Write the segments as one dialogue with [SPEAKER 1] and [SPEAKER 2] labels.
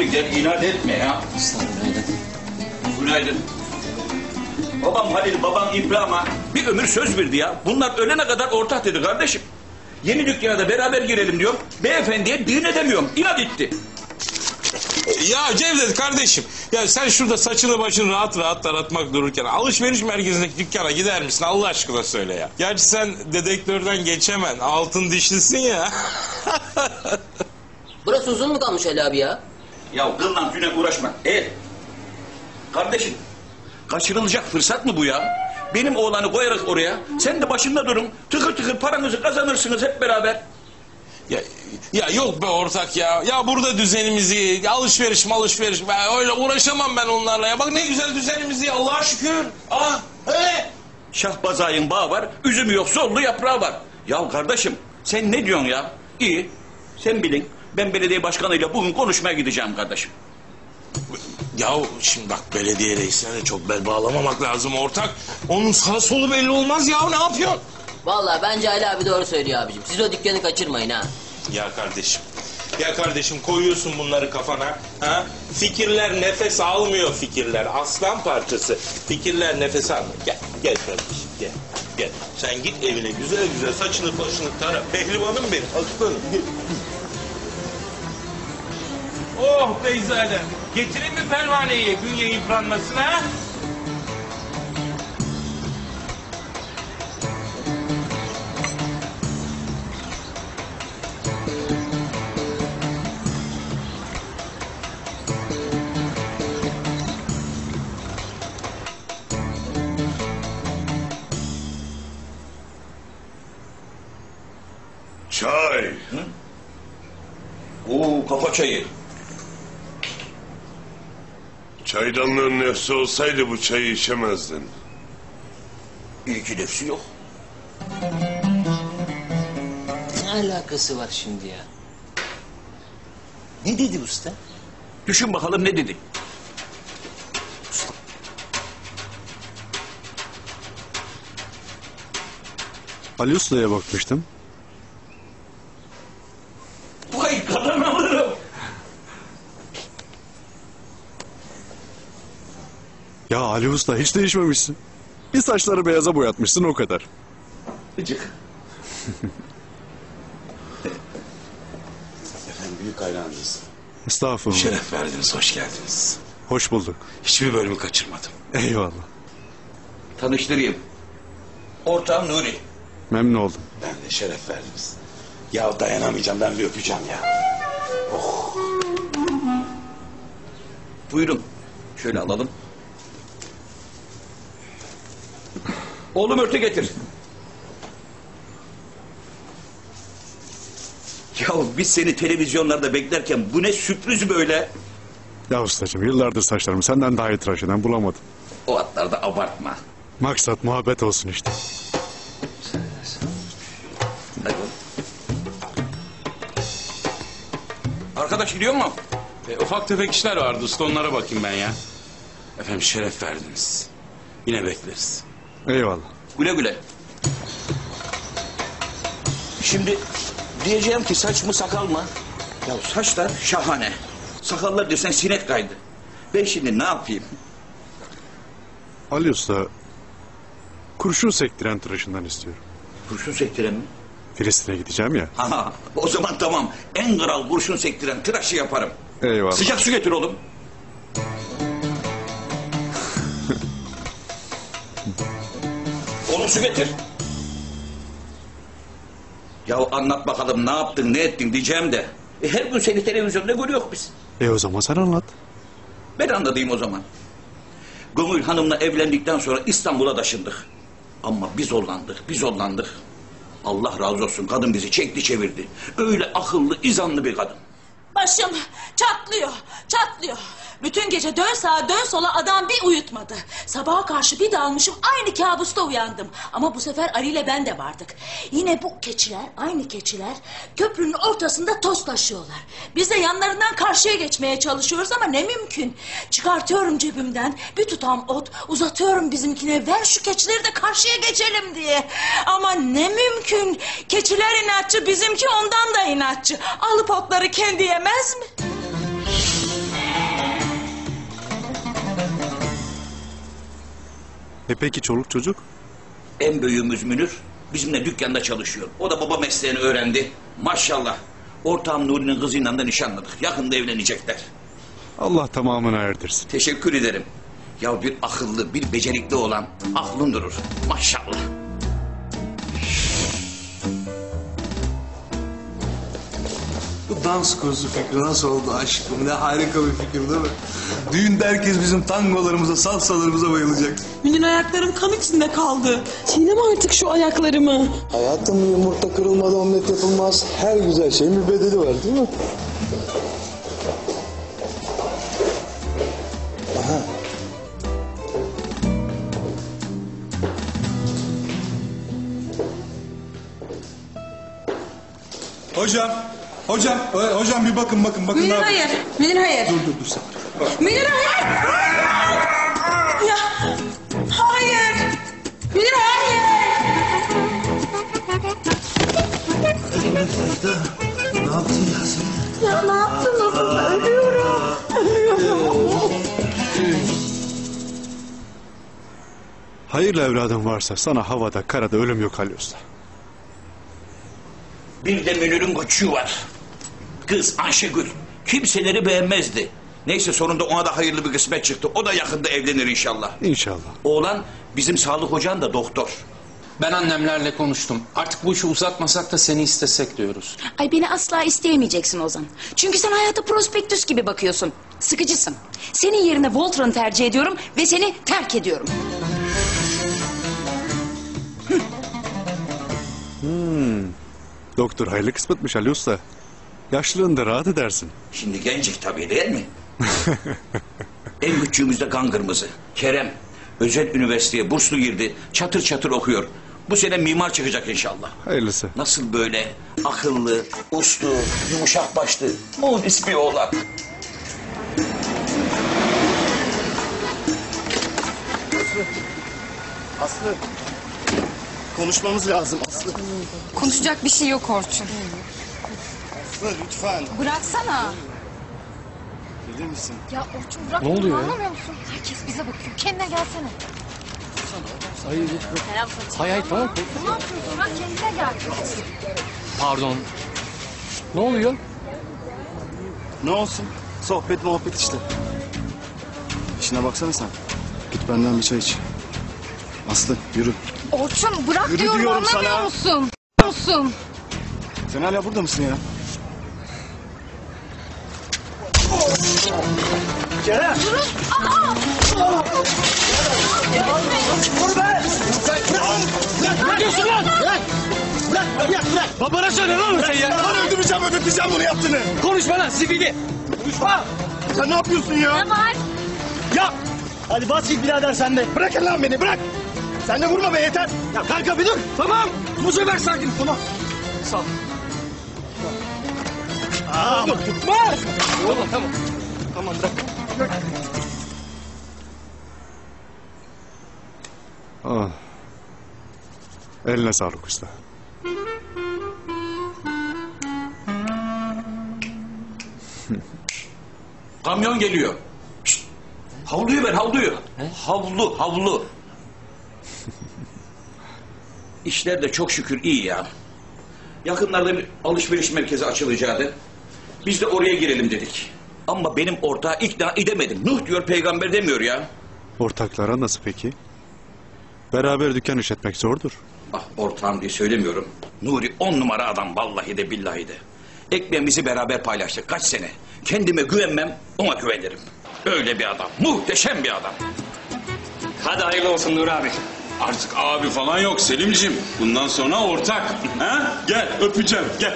[SPEAKER 1] Nuri gel inat etme ya.
[SPEAKER 2] Günaydın.
[SPEAKER 1] Günaydın. Babam Halil, babam İbrahim'a bir ömür söz verdi ya. Bunlar ölene kadar ortak dedi kardeşim. Yeni dükkana da beraber girelim diyor. Beyefendiye düğün edemiyorum. İnat etti.
[SPEAKER 3] Ya Cevdet kardeşim, ya sen şurada saçını başını rahat rahat taratmak dururken alışveriş merkezindeki dükkana gider misin Allah aşkına söyle ya. Gerçi sen dedektörden geçemen, altın dişlisin ya.
[SPEAKER 2] Burası uzun mu kalmış Ali abi ya?
[SPEAKER 1] Ya kılla güne uğraşma. Kardeşim, kaçırılacak fırsat mı bu ya? Benim oğlanı koyarak oraya, sen de başında durun. Tıkır tıkır paranızı kazanırsınız hep beraber.
[SPEAKER 3] Ya yok be ortak ya. Ya burada düzenimiz iyi. Alışveriş. Öyle uğraşamam ben onlarla ya. Bak ne güzel düzenimiz iyi Allah'a şükür.
[SPEAKER 1] Şahbazayın bağı var, üzümü yok, sollu yaprağı var. Ya kardeşim, sen ne diyorsun ya? İyi, sen bilin. Ben belediye başkanıyla bugün konuşmaya gideceğim kardeşim.
[SPEAKER 3] Ya şimdi bak belediye reisine de çok bel bağlamamak lazım ortak. Onun sağ solu belli olmaz ya, ne yapıyorsun?
[SPEAKER 2] Vallahi bence Ali abi doğru söylüyor abicim. Siz o dükkanı kaçırmayın ha.
[SPEAKER 3] Ya kardeşim koyuyorsun bunları kafana. Ha? Fikirler nefes almıyor fikirler. Aslan parçası. Fikirler nefes almıyor. Gel kardeşim gel. Sen git evine güzel güzel saçını başını tara. Pehlivanım benim aslanım. Oh Beyzadem. Getireyim mi pervaneyi bünye yıpranmasına?
[SPEAKER 1] Çay. Oo, kafa çayı.
[SPEAKER 4] Çaydanlığın nefsi olsaydı bu çayı içemezdin.
[SPEAKER 1] İyi ki nefsi yok.
[SPEAKER 2] Ne alakası var şimdi ya? Ne dedi usta?
[SPEAKER 1] Düşün bakalım ne dedi?
[SPEAKER 5] Ali Usta'ya bakmıştım.
[SPEAKER 1] Vay kadın alırım.
[SPEAKER 5] Ya Ali Usta hiç değişmemişsin. Bir saçları beyaza boyatmışsın o kadar.
[SPEAKER 1] Gıcık.
[SPEAKER 6] Efendim büyük hayranınız.
[SPEAKER 5] Estağfurullah.
[SPEAKER 6] Şeref verdiniz, hoş geldiniz.
[SPEAKER 5] Hoş bulduk.
[SPEAKER 6] Hiçbir bölümü kaçırmadım.
[SPEAKER 5] Eyvallah.
[SPEAKER 1] Tanıştırayım. Ortağım Nuri.
[SPEAKER 5] Memnun oldum.
[SPEAKER 6] Ben de şeref verdiniz. Ya dayanamayacağım, ben bir öpeceğim ya.
[SPEAKER 1] Buyurun. Şöyle alalım. Oğlum örtü getir. Ya biz seni televizyonlarda beklerken bu ne sürpriz böyle?
[SPEAKER 5] Ya ustacığım yıllardır saçlarımı senden daha iyi tıraş eden bulamadım.
[SPEAKER 1] O atlarda abartma.
[SPEAKER 5] Maksat muhabbet olsun işte.
[SPEAKER 1] Hadi. Arkadaş gidiyor mu?
[SPEAKER 3] Ufak tefek işler vardı usta onlara bakayım ben ya. Efendim şeref verdiniz. Yine bekleriz.
[SPEAKER 5] Eyvallah.
[SPEAKER 1] Güle güle. Şimdi diyeceğim ki saç mı sakal mı? Ya saçlar şahane. Sakallar desen sinek kaydı. Ben şimdi ne yapayım?
[SPEAKER 5] Ali Usta kurşun sektiren tıraşından istiyorum.
[SPEAKER 1] Kurşun sektiren mi?
[SPEAKER 5] Filistin'e gideceğim ya.
[SPEAKER 1] Ha, o zaman tamam. En kral kurşun sektiren tıraşı yaparım.
[SPEAKER 5] Eyvallah.
[SPEAKER 1] Sıcak su getir oğlum. Oğlum su getir. Ya anlat bakalım ne yaptın ne ettin diyeceğim de. Her gün seni televizyonda görüyoruz biz.
[SPEAKER 5] O zaman sen anlat.
[SPEAKER 1] Ben anlatayım o zaman. Gönül Hanım'la evlendikten sonra İstanbul'a taşındık. Ama biz zorlandık. Allah razı olsun kadın bizi çekti çevirdi. Öyle akıllı, izanlı bir kadın.
[SPEAKER 7] Başım çatlıyor. Bütün gece dön sağa dön sola adam bir uyutmadı. Sabaha karşı bir dalmışım aynı kabusta uyandım. Ama bu sefer Ali ile ben de vardık. Yine bu keçiler, aynı keçiler köprünün ortasında toz taşıyorlar. Biz de yanlarından karşıya geçmeye çalışıyoruz ama ne mümkün. Çıkartıyorum cebimden bir tutam ot, uzatıyorum bizimkine, ver şu keçileri de karşıya geçelim diye. Ama ne mümkün. Keçiler inatçı, bizimki ondan da inatçı. Alıp otları kendi yemez mi?
[SPEAKER 5] Peki çoluk çocuk?
[SPEAKER 1] En büyüğümüz Münir bizimle dükkanda çalışıyor. O da baba mesleğini öğrendi. Maşallah. Ortağım Nuri'nin kızıyla da nişanladık. Yakında evlenecekler.
[SPEAKER 5] Allah tamamını erdirsin.
[SPEAKER 1] Teşekkür ederim. Ya bir akıllı, bir becerikli olan aklın durur. Maşallah.
[SPEAKER 8] Bu dans kursu fikri nasıl oldu aşkım? Ne harika bir fikir değil mi? Düğünde herkes bizim tangolarımıza, salsalarımıza bayılacak.
[SPEAKER 9] Benim ayaklarım kan içinde kaldı. Çiğneme artık şu ayaklarımı.
[SPEAKER 8] Hayatım, yumurta kırılmadan omlet yapılmaz. Her güzel şeyin bir bedeli var değil mi? Aha. Hocam bir bakın.
[SPEAKER 9] Münir hayır. Münir hayır.
[SPEAKER 8] Dur sen.
[SPEAKER 9] Münir hayır. Ya. Hayır. Münir hayır.
[SPEAKER 8] Ne yaptın ya sen?
[SPEAKER 9] Ya ne yaptın? Nasıl? Ölüyorum.
[SPEAKER 5] Hayırlı evladın varsa sana havada karada ölüm yok Ali Usta.
[SPEAKER 1] Bir de Münir'in küçüğü var. Kız Ayşegül. Kimseleri beğenmezdi. Neyse sonunda ona da hayırlı bir kısmet çıktı. O da yakında evlenir inşallah.
[SPEAKER 5] İnşallah.
[SPEAKER 1] Oğlan bizim sağlık hocan da doktor.
[SPEAKER 10] Ben annemlerle konuştum. Artık bu işi uzatmasak da seni istesek diyoruz.
[SPEAKER 11] Ay beni asla isteyemeyeceksin Ozan. Çünkü sen hayata prospektüs gibi bakıyorsun. Sıkıcısın. Senin yerine Voltron'u tercih ediyorum ve seni terk ediyorum.
[SPEAKER 5] Doktor hayırlı kısmetmiş Ali Usta. Yaşlılığında rahat edersin.
[SPEAKER 1] Şimdi gencik tabii değil mi? En küçüğümüz de kan kırmızı. Kerem. Özel üniversiteye burslu girdi. Çatır çatır okuyor. Bu sene mimar çıkacak inşallah.
[SPEAKER 5] Hayırlısı.
[SPEAKER 1] Nasıl böyle akıllı, uslu, yumuşak başlı, muhlis bir oğlan.
[SPEAKER 8] Aslı. Konuşmamız lazım Aslı.
[SPEAKER 11] Konuşacak bir şey yok Orçun.
[SPEAKER 8] Aslı lütfen.
[SPEAKER 11] Bıraksana.
[SPEAKER 8] Gelir misin?
[SPEAKER 11] Ya Orçun bırak.
[SPEAKER 10] Ne oluyor ya?
[SPEAKER 11] Anlamıyor musun? Herkes bize bakıyor. Kendine gelsene.
[SPEAKER 10] Hayır tamam.
[SPEAKER 11] Ne yapıyorsun? Bırak kendine gel.
[SPEAKER 10] Pardon. Ne oluyor?
[SPEAKER 8] Ne olsun? Sohbet muhabbet işte. İşine baksana sen. Git benden bir çay iç. Aslı yürü.
[SPEAKER 11] Orçun bırak
[SPEAKER 8] Yürü
[SPEAKER 11] diyorum,
[SPEAKER 8] diyorum
[SPEAKER 11] anlamıyor
[SPEAKER 8] sana.
[SPEAKER 11] musun?
[SPEAKER 8] Sen hala burada mısın ya? Kerem!
[SPEAKER 10] Ne diyorsun lan?
[SPEAKER 8] Bırak!
[SPEAKER 10] Babana söyle lan sen ya.
[SPEAKER 8] Ben ödeteceğim bunu yaptığını.
[SPEAKER 10] Konuşma lan sivili. Konuşma.
[SPEAKER 8] Sen ne yapıyorsun ya?
[SPEAKER 11] Ne var?
[SPEAKER 8] Ya! Hadi bas git birader sen de. Bırakın lan beni bırak. Sen de vurma be yeter. Ya kanka bir dur.
[SPEAKER 10] Tamam. Bu sefer sakin.
[SPEAKER 8] Tamam. Sağ ol.
[SPEAKER 10] Tutma. Tamam.
[SPEAKER 8] Tamam bırak.
[SPEAKER 5] Ah. Eline sağlık usta.
[SPEAKER 1] Kamyon geliyor. Şşt! Havluyu ver, havluyu. Havlu. İşler de çok şükür iyi ya. Yakınlarda bir alışveriş merkezi açılacaktı. Biz de oraya girelim dedik. Ama benim ortağı ikna edemedim. Nuh diyor, peygamber demiyor ya.
[SPEAKER 5] Ortaklara nasıl peki? Beraber dükkan işletmek zordur.
[SPEAKER 1] Ah, ortağım diye söylemiyorum. Nuri 10 numara adam, vallahi de billahi de. Ekmeğimizi beraber paylaştık kaç sene. Kendime güvenmem, ona güvenirim. Öyle bir adam, muhteşem bir adam.
[SPEAKER 10] Hadi hayırlı olsun Nur abi.
[SPEAKER 6] Artık abi falan yok Selimciğim. Bundan sonra ortak. Ha? Gel öpeceğim gel.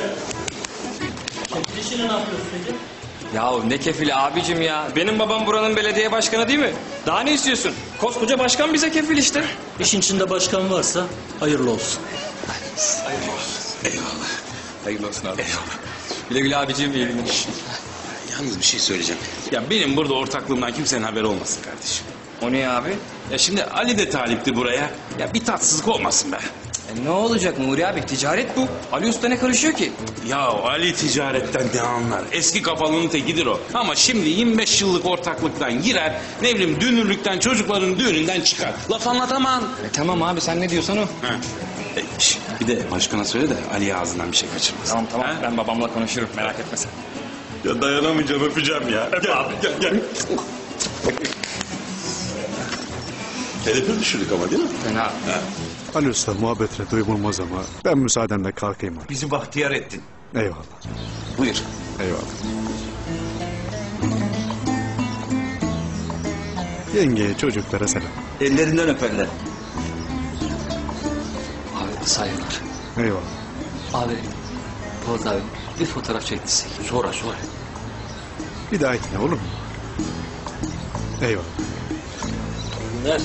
[SPEAKER 10] Ya ne kefili abicim ya. Benim babam buranın belediye başkanı değil mi? Daha ne istiyorsun? Koskoca başkan bize kefil işte.
[SPEAKER 12] İşin içinde başkan varsa hayırlı olsun.
[SPEAKER 6] Eyvallah. Hayırlı olsun abi. Eyvallah.
[SPEAKER 10] Güle güle abicim iyi günler.
[SPEAKER 6] Yalnız bir şey söyleyeceğim. Ya benim burada ortaklığımdan kimsenin haberi olmasın kardeşim.
[SPEAKER 10] O ne abi?
[SPEAKER 6] Ya şimdi Ali de talipti buraya. Ya bir tatsızlık olmasın be.
[SPEAKER 10] Ne olacak Nuri abi? Ticaret bu. Ali Usta ne karışıyor ki?
[SPEAKER 3] Ya Ali ticaretten ne anlar? Eski kafalının tekidir o. Ama şimdi 25 yıllık ortaklıktan girer, ne bileyim dünürlükten, çocukların düğününden çıkar. Laf anlatamam.
[SPEAKER 10] Tamam abi sen ne diyorsan o.
[SPEAKER 3] Bir de başkana söyle de Ali ağzından bir şey kaçırmasın.
[SPEAKER 10] Tamam ben babamla konuşurum merak etme sen.
[SPEAKER 6] Ya dayanamayacağım öpeceğim ya. Gel abi gel.
[SPEAKER 4] Telefon düşürdük ama değil mi?
[SPEAKER 10] Fena.
[SPEAKER 5] Ali Usta muhabbetine doyulmaz ama ben müsaadenle kalkayım abi.
[SPEAKER 1] Bizi bahtiyar ettin.
[SPEAKER 5] Eyvallah.
[SPEAKER 1] Buyur.
[SPEAKER 5] Eyvallah. Yengeye, çocuklara selam.
[SPEAKER 1] Ellerinden öperler.
[SPEAKER 12] Abi saygılar.
[SPEAKER 5] Eyvallah.
[SPEAKER 12] Abi Polat abi bir fotoğraf çektirsek.
[SPEAKER 1] Sonra.
[SPEAKER 5] Bir dahakine olur mu? Eyvallah.
[SPEAKER 12] Ver.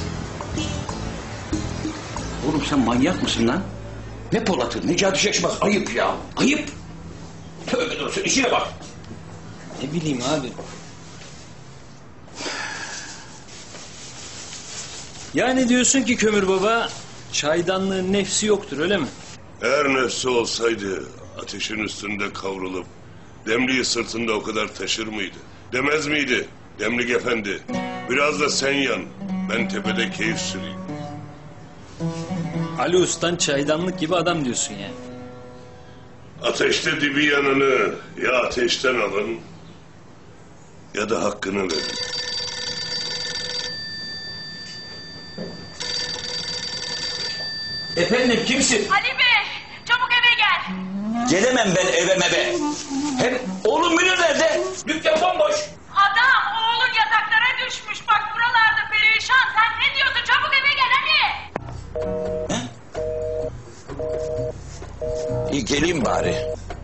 [SPEAKER 1] Oğlum sen manyak mısın lan? Ne Polat'ı, Necati Şaşmaz. Ayıp ya. Ayıp. Tövbe doğrusu işine bak.
[SPEAKER 12] Ne bileyim abi. Yani diyorsun ki Kömür Baba çaydanlığın nefsi yoktur öyle mi?
[SPEAKER 4] Eğer nefsi olsaydı ateşin üstünde kavrulup demliği sırtında o kadar taşır mıydı? Demez miydi Demlik Efendi? Biraz da sen yan, ben tepede keyif süreyim.
[SPEAKER 12] Ali Usta'n çaydanlık gibi adam diyorsun yani.
[SPEAKER 4] Ateşte dibi yanını ya ateşten alın ya da hakkını verin.
[SPEAKER 1] Efendim kimsin?
[SPEAKER 7] Ali Bey çabuk eve gel.
[SPEAKER 1] Gelemem ben eve meve. Hem oğlum Münir nerede? Dükkan bomboş.
[SPEAKER 7] Adam oğlun yataklara düşmüş. Bak buralarda perişan. Sen ne diyorsun? Çabuk eve gel hadi.
[SPEAKER 1] İyi geleyim bari.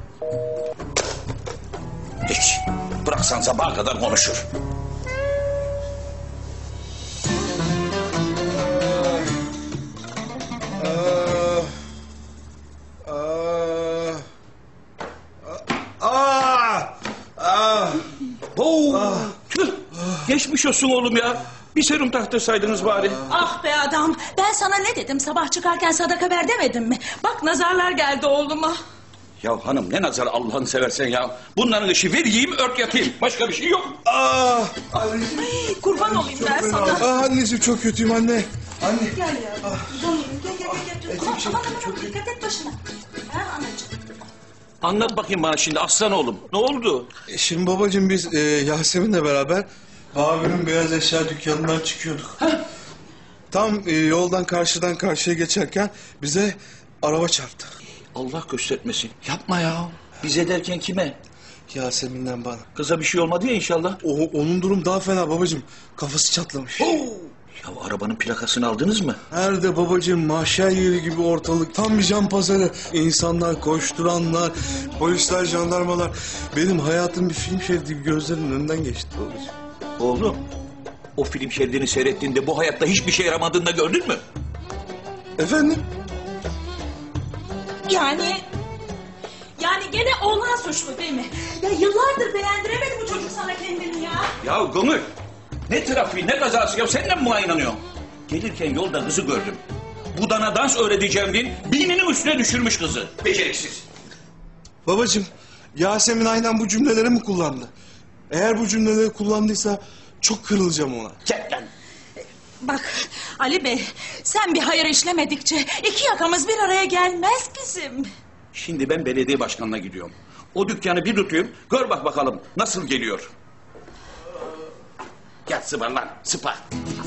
[SPEAKER 1] Hiç. Bıraksan sabaha kadar konuşur. Tüh. Geçmiş olsun oğlum ya. Bir serum taktırsaydınız bari.
[SPEAKER 7] Ah be adam. Ben sana ne dedim? Sabah çıkarken sadaka ver demedim mi? Bak nazarlar geldi oğluma.
[SPEAKER 1] Ya hanım ne nazar Allah'ını seversen ya. Bunların işi ver yiyeyim ört yatayım. Başka bir şey yok.
[SPEAKER 7] Ay, kurban olayım ben sana.
[SPEAKER 8] Anneciğim çok kötüyüm anne. Anne.
[SPEAKER 7] Gel ya. Gel. Aman dikkat et başına. Ha anacığım.
[SPEAKER 1] Anlat bakayım bana şimdi aslan oğlum. Ne oldu?
[SPEAKER 8] Şimdi babacığım biz Yasemin'le beraber Babil'in beyaz eşya dükkanından çıkıyorduk. Tam yoldan karşıdan karşıya geçerken bize araba çarptı.
[SPEAKER 1] Allah göstermesin.
[SPEAKER 8] Yapma ya.
[SPEAKER 1] Bize derken kime?
[SPEAKER 8] Yasemin'den bana.
[SPEAKER 1] Kıza bir şey olmadı ya inşallah.
[SPEAKER 8] Onun durum daha fena babacığım. Kafası çatlamış.
[SPEAKER 1] Ya arabanın plakasını aldınız mı?
[SPEAKER 8] Nerede babacığım, mahşer yeri gibi ortalık. Tam bir can pazarı. İnsanlar, koşturanlar, polisler, jandarmalar. Benim hayatım bir film şeridi gibi gözlerimin önünden geçti babacığım.
[SPEAKER 1] Oğlum o film şeridini seyrettiğinde bu hayatta hiçbir şey yaramadığını da gördün mü?
[SPEAKER 8] Efendim?
[SPEAKER 7] Yani gene oğlan suçlu değil mi? Ya yıllardır beğendiremedi bu çocuk sana kendini ya.
[SPEAKER 1] Ya Gönül ne trafiği ne kazası ya sen de mi buna inanıyorsun? Gelirken yolda kızı gördüm. Budana dans öğreteceğim din bininin üstüne düşürmüş kızı. Beceriksiz.
[SPEAKER 8] Babacığım, Yasemin aynen bu cümleleri mi kullandı? Eğer bu cümleleri kullandıysa çok kırılacağım ona.
[SPEAKER 1] Gel lan.
[SPEAKER 7] Bak Ali Bey sen bir hayır işlemedikçe iki yakamız bir araya gelmez bizim.
[SPEAKER 1] Şimdi ben belediye başkanına gidiyorum. O dükkanı bir tutayım gör bak bakalım nasıl geliyor. Gel sıvar lan sıpa.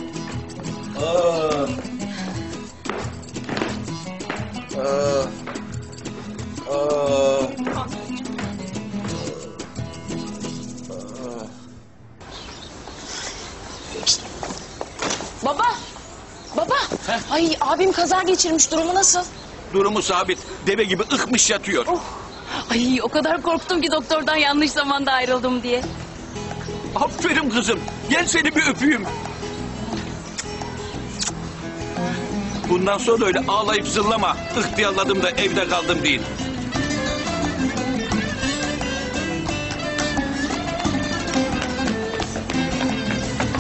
[SPEAKER 11] Baba. Ay abim kaza geçirmiş, durumu nasıl?
[SPEAKER 1] Durumu sabit. Deve gibi ıkmış yatıyor.
[SPEAKER 11] Ay o kadar korktum ki doktordan yanlış zamanda ayrıldım diye.
[SPEAKER 1] Aferin kızım. Gel seni bir öpeyim. Bundan sonra öyle ağlayıp zırlama. İhtiyarladım da evde kaldım değil.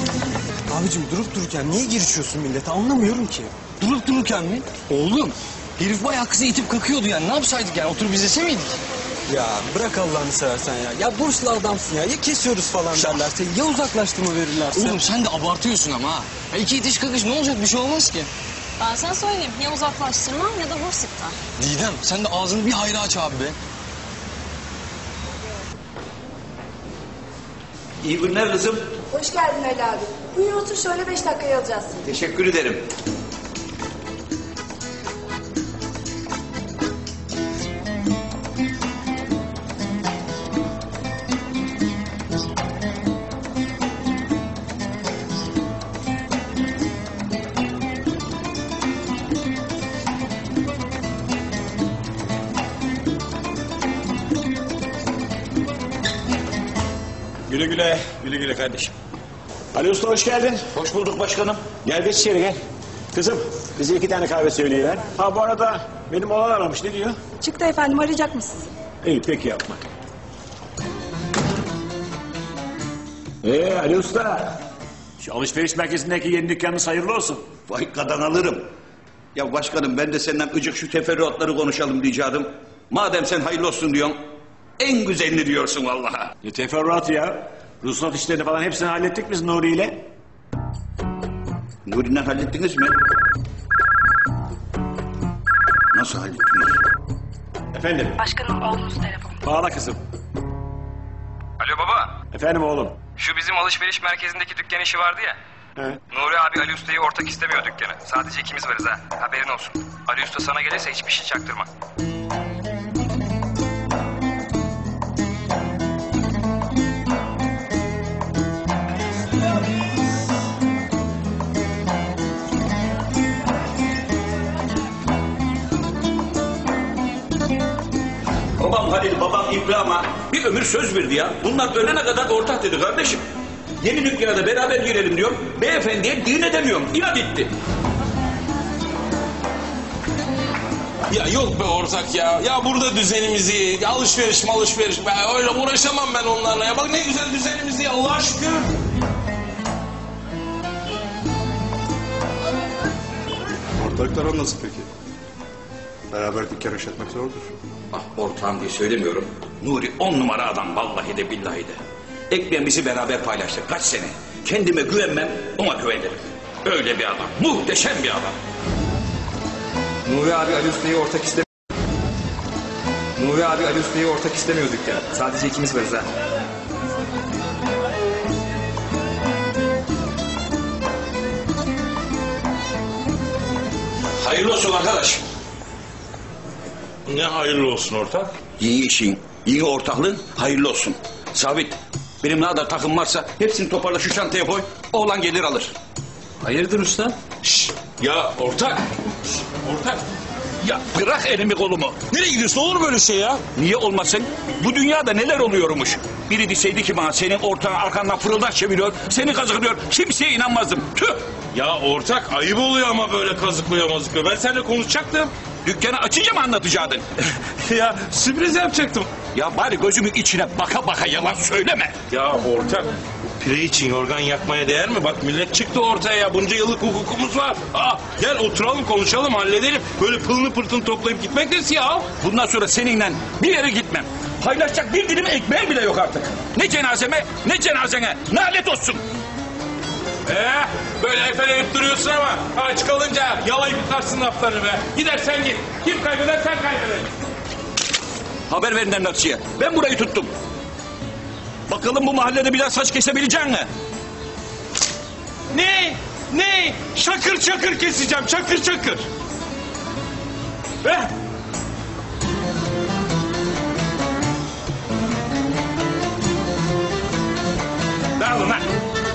[SPEAKER 13] Abicim durup dururken niye girişiyorsun millete anlamıyorum ki. Durup dururken mi? Oğlum
[SPEAKER 10] Herif bayağı kızı itip kakıyordu yani. Ne yapsaydık yani? Oturup izlese miydik?
[SPEAKER 8] Ya bırak Allah'ını seversen ya. Ya burslu adamsın ya. Ya kesiyoruz falan derlerse ya uzaklaştırma verirlerse.
[SPEAKER 10] Oğlum sen de abartıyorsun ama ha. Ya iki itiş kakış ne olacak? Bir şey olmaz ki.
[SPEAKER 13] Ben sana söyleyeyim. Ya uzaklaştırma ya da burs iptal.
[SPEAKER 10] Didem sen de ağzını bir hayra aç abi be.
[SPEAKER 1] İyi günler kızım.
[SPEAKER 14] Hoş geldin Ali abi. Buyur otur şöyle 5 dakikaya alacağız.
[SPEAKER 1] Teşekkür ederim.
[SPEAKER 15] Güle güle, güle güle kardeşim. Ali Usta hoş geldin.
[SPEAKER 1] Hoş bulduk başkanım.
[SPEAKER 15] Gel geç içeri gel. Kızım bize 2 tane kahve söyleyiver. Ha bu arada benim oğlan aramış, ne diyor?
[SPEAKER 14] Çıktı efendim, arayacak mısınız?
[SPEAKER 15] İyi peki yapma. Ali Usta. Şu alışveriş merkezindeki yeni dükkanınız hayırlı olsun.
[SPEAKER 1] Vay kadın alırım. Ya başkanım ben de senden ıcık şu teferruatları konuşalım diyeceğim. Madem sen hayırlı olsun diyorsun, en güzelini diyorsun vallahi.
[SPEAKER 15] Ne teferruat ya? Ruhsat işlerini falan hepsini hallettik biz Nuri ile.
[SPEAKER 1] Nuri'yle hallettiniz mi? Nasıl hallettiniz?
[SPEAKER 15] Efendim?
[SPEAKER 14] Başkanım oğlunuz telefon.
[SPEAKER 15] Bağla kızım.
[SPEAKER 10] Alo baba.
[SPEAKER 15] Efendim oğlum.
[SPEAKER 10] Şu bizim alışveriş merkezindeki dükkan işi vardı ya.
[SPEAKER 15] He.
[SPEAKER 10] Nuri abi Ali Usta'yı ortak istemiyor dükkana. Sadece ikimiz varız ha. Haberin olsun. Ali Usta sana gelirse hiçbir şey çaktırma.
[SPEAKER 1] Babam Halil, babam İbrahim'a bir ömür söz verdi ya. Bunlar ölene kadar ortak dedi kardeşim. Yeni dükkana da beraber girelim diyor. Beyefendiye din edemiyorum. İnat etti.
[SPEAKER 3] Ya yok be ortak ya. Ya burada düzenimiz iyi. Alışveriş. Ben öyle uğraşamam ben onlarla. Ya bak ne güzel düzenimiz iyi Allah'a şükür.
[SPEAKER 5] Ortaklar nasıl peki? Beraber dükkan işletmek zordur.
[SPEAKER 1] Ah ortağım diye söylemiyorum. Nuri 10 numara adam vallahi de billahi de. Ekmeğimizi beraber paylaştık kaç sene. Kendime güvenmem, ona güvenirim. Öyle bir adam, muhteşem bir adam.
[SPEAKER 10] Nuri abi Ali Usta'yı ortak istemiyor dükkana. Sadece ikimiz varız ha.
[SPEAKER 1] Hayırlı olsun arkadaş.
[SPEAKER 3] Ne hayırlı olsun ortak?
[SPEAKER 1] Yeni işin, yeni ortaklığın hayırlı olsun. Sabit, benim ne kadar takım varsa hepsini toparla şu çantaya koy. Oğlan gelir alır.
[SPEAKER 12] Hayırdır usta?
[SPEAKER 3] Şşş ya ortak. Ortak.
[SPEAKER 1] Ya bırak elimi kolumu.
[SPEAKER 3] Nereye gidiyorsun? Olur böyle şey ya?
[SPEAKER 1] Niye olmasın? Bu dünyada neler oluyormuş? Biri deseydi ki bana senin ortağın arkandan fırıldak çeviriyor, seni kazıklıyor. Kimseye inanmazdım. Tüh!
[SPEAKER 3] Ya ortak ayıp oluyor ama böyle kazıklıyor mazıklıyor. Ben seninle konuşacaktım.
[SPEAKER 1] Dükkanı açınca mı anlatacaktın?
[SPEAKER 3] Ya sürpriz yapacaktım.
[SPEAKER 1] Ya bari gözümün içine baka baka yalan söyleme.
[SPEAKER 3] Ya ortak bu pire için yorgan yakmaya değer mi? Bak millet çıktı ortaya ya. Bunca yıllık hukukumuz var. Gel oturalım konuşalım halledelim. Böyle pılını pırtını toplayıp gitmek nesi ya?
[SPEAKER 1] Bundan sonra seninle bir yere gitmem. Paylaşacak bir dilim ekmeğim bile yok artık. Ne cenazeme ne cenazene. Nalet olsun.
[SPEAKER 3] Böyle efeleyip duruyorsun ama aç kalınca yalayıp yıkarsın laflarını be. Gidersen git. Kim kaybeder sen kaybeder.
[SPEAKER 1] Haber verin emlakçıya. Ben burayı tuttum. Bakalım bu mahallede bir daha saç kesebilecek mi?
[SPEAKER 3] Ne? Şakır çakır keseceğim. Çakır çakır. Dağılın lan.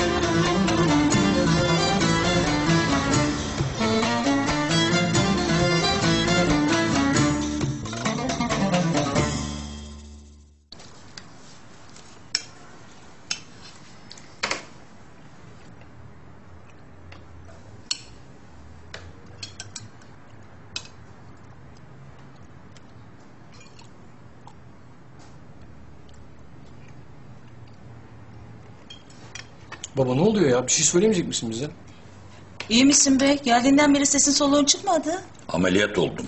[SPEAKER 12] Baba ne oluyor ya? Bir şey söylemeyecek misin bize?
[SPEAKER 7] İyi misin be? Geldiğinden beri sesin soluğun çıkmadı.
[SPEAKER 1] Ameliyat oldum.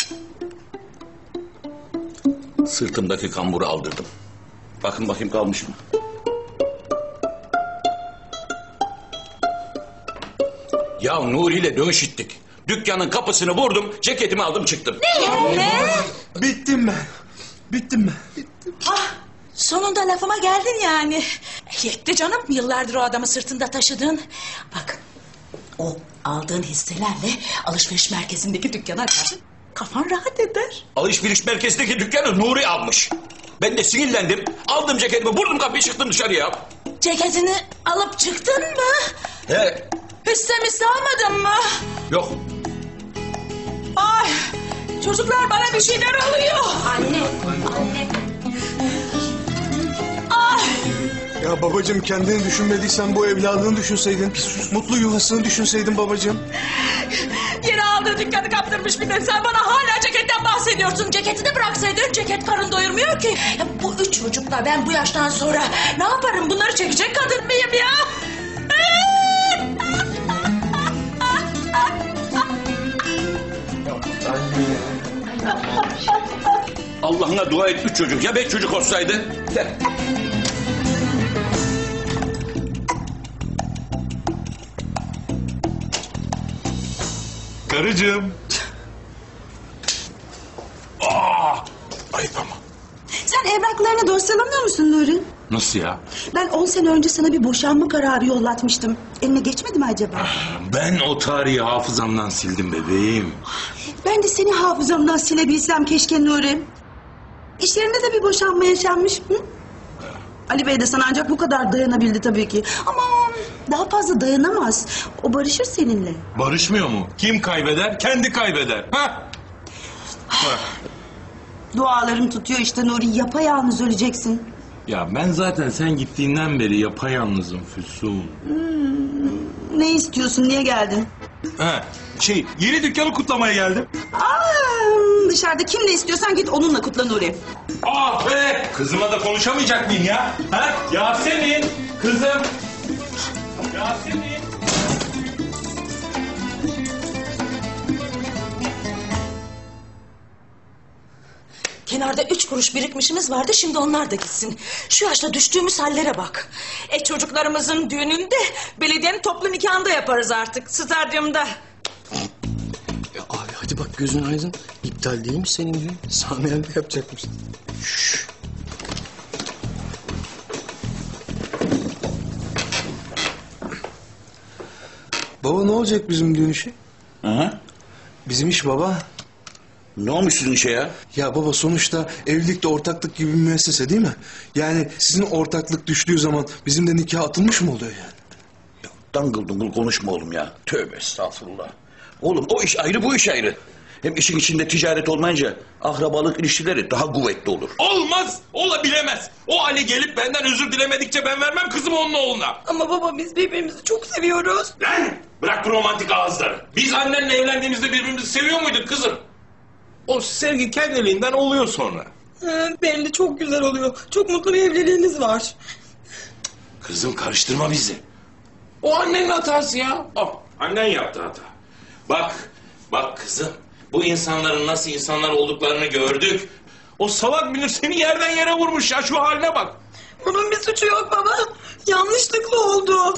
[SPEAKER 1] Sırtımdaki kamburu aldırdım. Bakın bakayım kalmış mı? Ya Nuri ile dövüş ettik. Dükkanın kapısını vurdum, ceketimi aldım çıktım.
[SPEAKER 7] Ne?
[SPEAKER 8] Bittim ben. Bittim ben.
[SPEAKER 7] Ah, sonunda lafıma geldin yani. Yetti canım, yıllardır o adamı sırtında taşıdın. Bak, o aldığın hisselerle alışveriş merkezindeki dükkana karşı kafan rahat eder.
[SPEAKER 1] Alışveriş merkezindeki dükkanı Nuri almış. Ben de sinirlendim. Aldım ceketimi, vurdum kapıyı, çıktım dışarıya.
[SPEAKER 7] Ceketini alıp çıktın mı?
[SPEAKER 1] He.
[SPEAKER 7] Hisse almadın mı?
[SPEAKER 1] Yok.
[SPEAKER 7] Ay, çocuklar bana bir şeyler oluyor.
[SPEAKER 11] Anne.
[SPEAKER 7] Ay.
[SPEAKER 8] Ya babacığım kendini düşünmediysen bu evladını düşünseydin. Mutlu yuvasını düşünseydin babacığım.
[SPEAKER 7] Yeni aldığı dükkanı kaptırmış bir de sen bana hala ceketten bahsediyorsun. Ceketini bıraksaydın, ceket karın doyurmuyor ki. Ya bu 3 çocukla ben bu yaştan sonra ne yaparım, bunları çekecek kadın mıyım ya?
[SPEAKER 1] Allah'ına dua et 3 çocuk. Ya 5 çocuk olsaydı? Gel.
[SPEAKER 3] Karıcığım. Ayıp ama.
[SPEAKER 9] Sen evraklarını dosyalamıyor musun Nuri?
[SPEAKER 3] Nasıl ya?
[SPEAKER 9] Ben 10 sene önce sana bir boşanma kararı yollatmıştım. Eline geçmedi mi acaba?
[SPEAKER 3] Ben o tarihi hafızamdan sildim bebeğim.
[SPEAKER 9] Ben de seni hafızamdan silebilsem keşke Nuri. İş yerinde de bir boşanma yaşanmış. Hı? Ali Bey de sana ancak bu kadar dayanabildi tabii ki. Ama daha fazla dayanamaz. O barışır seninle.
[SPEAKER 3] Barışmıyor mu? Kim kaybeder? Kendi kaybeder. Ha? Bak.
[SPEAKER 9] Dualarım tutuyor işte Nuri. Yapayalnız öleceksin.
[SPEAKER 3] Ya ben zaten sen gittiğinden beri yapayalnızım Füsun.
[SPEAKER 9] Ne istiyorsun? Niye geldin?
[SPEAKER 3] Ha, yeni dükkanı kutlamaya geldim.
[SPEAKER 9] Dışarıda kimle istiyorsan git onunla kutla Nuri.
[SPEAKER 3] Ah be! Kızıma da konuşamayacak mıyım ya? Ha? Yasemin! Kızım! Yasemin!
[SPEAKER 7] Kenarda 3 kuruş birikmişimiz vardı, şimdi onlar da gitsin. Şu yaşta düştüğümüz hallere bak. Çocuklarımızın düğününde belediyenin toplu nikahında yaparız artık, stadyumda.
[SPEAKER 12] Ya abi hadi bak gözün aydın. İptal değilmiş senin düğün. Sami evde yapacakmış.
[SPEAKER 8] Baba ne olacak bizim düğün işi?
[SPEAKER 1] Aha.
[SPEAKER 8] Bizim iş baba.
[SPEAKER 1] Ne olmuş sizin işe ya?
[SPEAKER 8] Ya baba sonuçta evlilik de ortaklık gibi bir müessese değil mi? Yani sizin ortaklık düştüğü zaman bizim de nikah atılmış mı oluyor yani?
[SPEAKER 1] Ya, dangıl dungul konuşma oğlum ya. Tövbe estağfurullah. Oğlum o iş ayrı, bu iş ayrı. Hem işin içinde ticaret olmayınca akrabalık ilişkileri daha kuvvetli olur.
[SPEAKER 3] Olmaz! Olabilemez! O Ali gelip benden özür dilemedikçe ben vermem kızımı onun oğluna.
[SPEAKER 9] Ama baba biz birbirimizi çok seviyoruz.
[SPEAKER 3] Lan! Bırak bu romantik ağızları. Biz annenle evlendiğimizde birbirimizi seviyor muyduk kızım? O sevgi kendiliğinden oluyor sonra.
[SPEAKER 9] Belli çok güzel oluyor. Çok mutlu bir evliliğiniz var.
[SPEAKER 3] Kızım karıştırma bizi. O annenin hatası ya. Annen yaptı hata. Bak kızım. Bu insanların nasıl insanlar olduklarını gördük. O salak Münir seni yerden yere vurmuş ya, şu haline bak.
[SPEAKER 9] Bunun bir suçu yok baba. Yanlışlıkla oldu.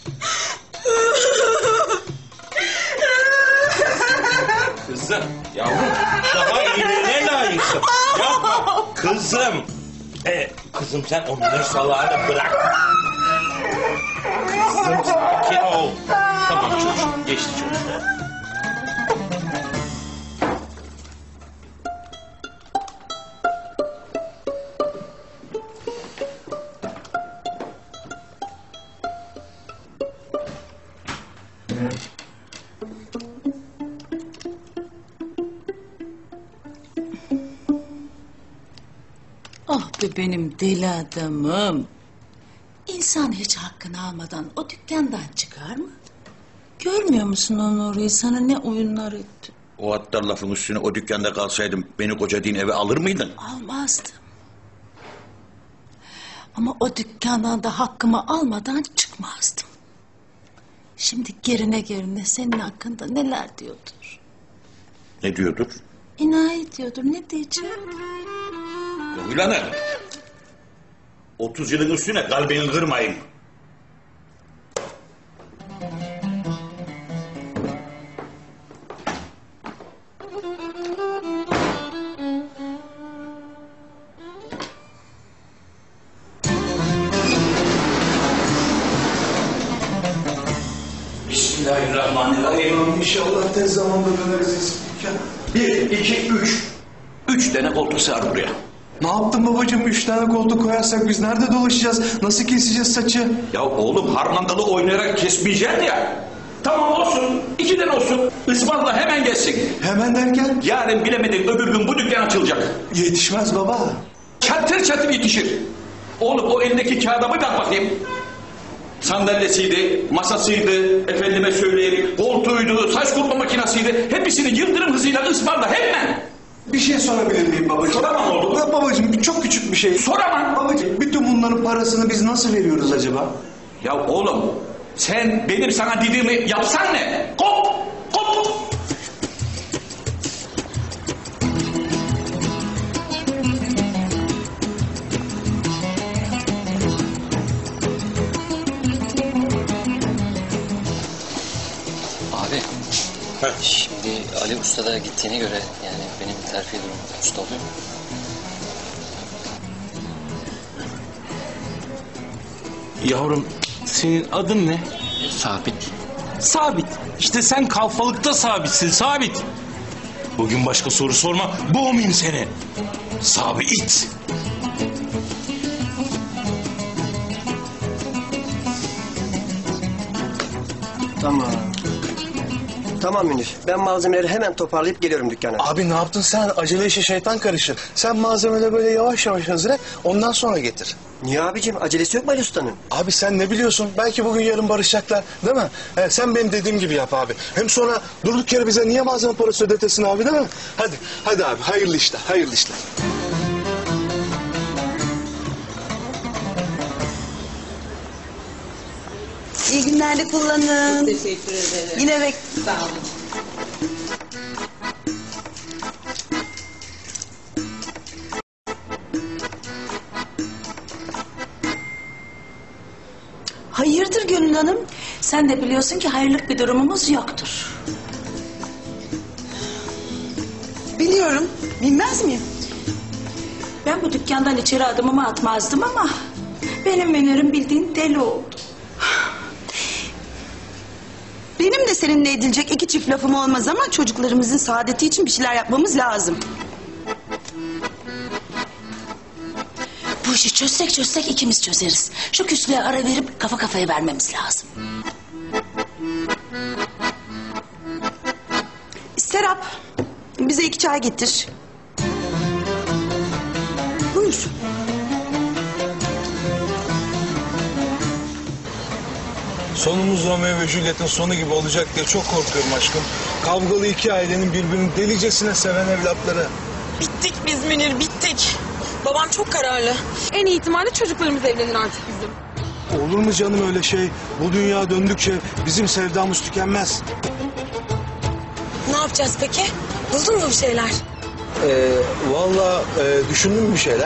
[SPEAKER 3] Kızım, yavrum, daha iyilerine layıksın. Yapma, kızım. Kızım sen o Münir salağını bırak. Kızım sakin ol. Tamam çocuğum, geçti çocuğum.
[SPEAKER 7] Ah be benim deli adamım. İnsan hiç hakkını almadan o dükkandan çıkar mı? Görmüyor musun o Nuri'yi, sana ne oyunlar etti?
[SPEAKER 1] O attar lafın üstüne o dükkanda kalsaydım beni koca din eve alır mıydın?
[SPEAKER 7] Almazdım. Ama o dükkandan da hakkımı almadan çıkmazdım. Şimdi gerine gerine senin hakkında neler diyordur.
[SPEAKER 1] Ne diyordur?
[SPEAKER 7] İnayet diyordur, ne diyeceğim?
[SPEAKER 1] Gönül Hanım. 30 yılın üstüne kalbini kırmayın. Bismillahirrahmanirrahim.
[SPEAKER 8] İnşallah tez zamanda döneriz eski dükkana.
[SPEAKER 1] 1, 2, 3. 3 tane koltuk sar buraya.
[SPEAKER 8] Ne yaptın babacığım? 3 tane koltuk koyarsak biz nerede dolaşacağız? Nasıl keseceğiz saçı?
[SPEAKER 1] Ya oğlum harmandalı oynayarak kesmeyeceksin ya. Tamam olsun. 2 tane olsun. Ismarla hemen gelsin.
[SPEAKER 8] Hemen derken?
[SPEAKER 1] Yarın bilemedim öbür gün bu dükkan açılacak.
[SPEAKER 8] Yetişmez baba.
[SPEAKER 1] Çatır çatır yetişir. Oğlum o elindeki kağıda bir bak bakayım. Sandalyesiydi, masasıydı, efendime söyleyeyim, koltuğuydu, saç kurutma makinesiydi. Hepsini yıldırım hızıyla ısmarla hemen.
[SPEAKER 8] Bir şey sorabilir miyim babacığım?
[SPEAKER 1] Soramam oğlum.
[SPEAKER 8] Ya babacığım çok küçük bir şey.
[SPEAKER 1] Soramam.
[SPEAKER 8] Babacığım bütün bunların parasını biz nasıl veriyoruz acaba?
[SPEAKER 1] Ya oğlum sen benim sana dediğimi yapsan ne? Kop! Kop!
[SPEAKER 12] Abi. Şimdi Ali Usta da gittiğine göre yani benim terfi durumum usta oluyor mu?
[SPEAKER 3] Yavrum senin adın ne?
[SPEAKER 12] Sabit.
[SPEAKER 3] Sabit. İşte sen kalfalıkta sabitsin, sabit. Bugün başka soru sorma, boğmayayım seni. Sabit.
[SPEAKER 16] Tamam. Tamam Münir. Ben malzemeleri hemen toparlayıp geliyorum dükkana.
[SPEAKER 8] Abi ne yaptın sen? Acele işe şeytan karışır. Sen malzemeleri böyle yavaş yavaş hazır et. Ondan sonra getir.
[SPEAKER 16] Niye abicim? Acelesi yok mu Ali Usta'nın?
[SPEAKER 8] Abi sen ne biliyorsun? Belki bugün yarın barışacaklar. Değil mi? Sen benim dediğim gibi yap abi. Hem sonra durduk yere bize niye malzeme parası ödetesin abi değil mi? Hadi. Hadi abi. Hayırlı işler. Hayırlı işler.
[SPEAKER 9] İyi günlerde kullanın.
[SPEAKER 7] Teşekkür ederim.
[SPEAKER 9] Yine
[SPEAKER 7] Sağ olun.
[SPEAKER 9] Hayırdır Gönül Hanım?
[SPEAKER 7] Sen de biliyorsun ki hayırlık bir durumumuz yoktur.
[SPEAKER 9] Biliyorum. Bilmez miyim?
[SPEAKER 7] Ben bu dükkandan içeri adımımı atmazdım ama... ...benim Münir'im bildiğin deli oldu.
[SPEAKER 9] Benim de seninle edilecek 2 çift lafım olmaz ama... ...çocuklarımızın saadeti için bir şeyler yapmamız lazım.
[SPEAKER 7] Bu işi çözsek ikimiz çözeriz. Şu küslüğe ara verip kafa kafaya vermemiz lazım.
[SPEAKER 9] Serap, bize 2 çay getir. Buyur.
[SPEAKER 8] Sonumuz Romeo ve Juliet'in sonu gibi olacak diye çok korkuyorum aşkım. Kavgalı 2 ailenin birbirini delicesine seven evlatları.
[SPEAKER 13] Bittik biz Münir, bittik. Babam çok kararlı. En iyi ihtimalle çocuklarımız evlenir artık bizim.
[SPEAKER 8] Olur mu canım öyle şey? Bu dünya döndükçe bizim sevdamız tükenmez.
[SPEAKER 13] Ne yapacağız peki? Buldun mu bir şeyler?
[SPEAKER 8] Vallahi düşündüm bir şeyler.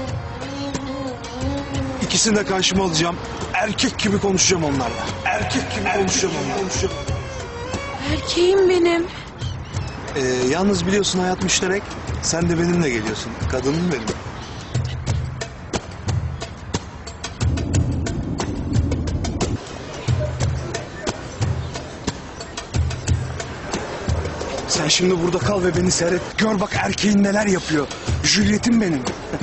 [SPEAKER 8] İkisini de karşıma alacağım. Erkek gibi konuşacağım onlarla. Erkek gibi konuşacağım onlarla.
[SPEAKER 13] Erkeğim benim.
[SPEAKER 8] Yalnız biliyorsun hayat müşterek. Sen de benimle geliyorsun. Kadınım benim. Sen şimdi burada kal ve beni seyret. Gör bak erkeğin neler yapıyor. Juliet'im benim.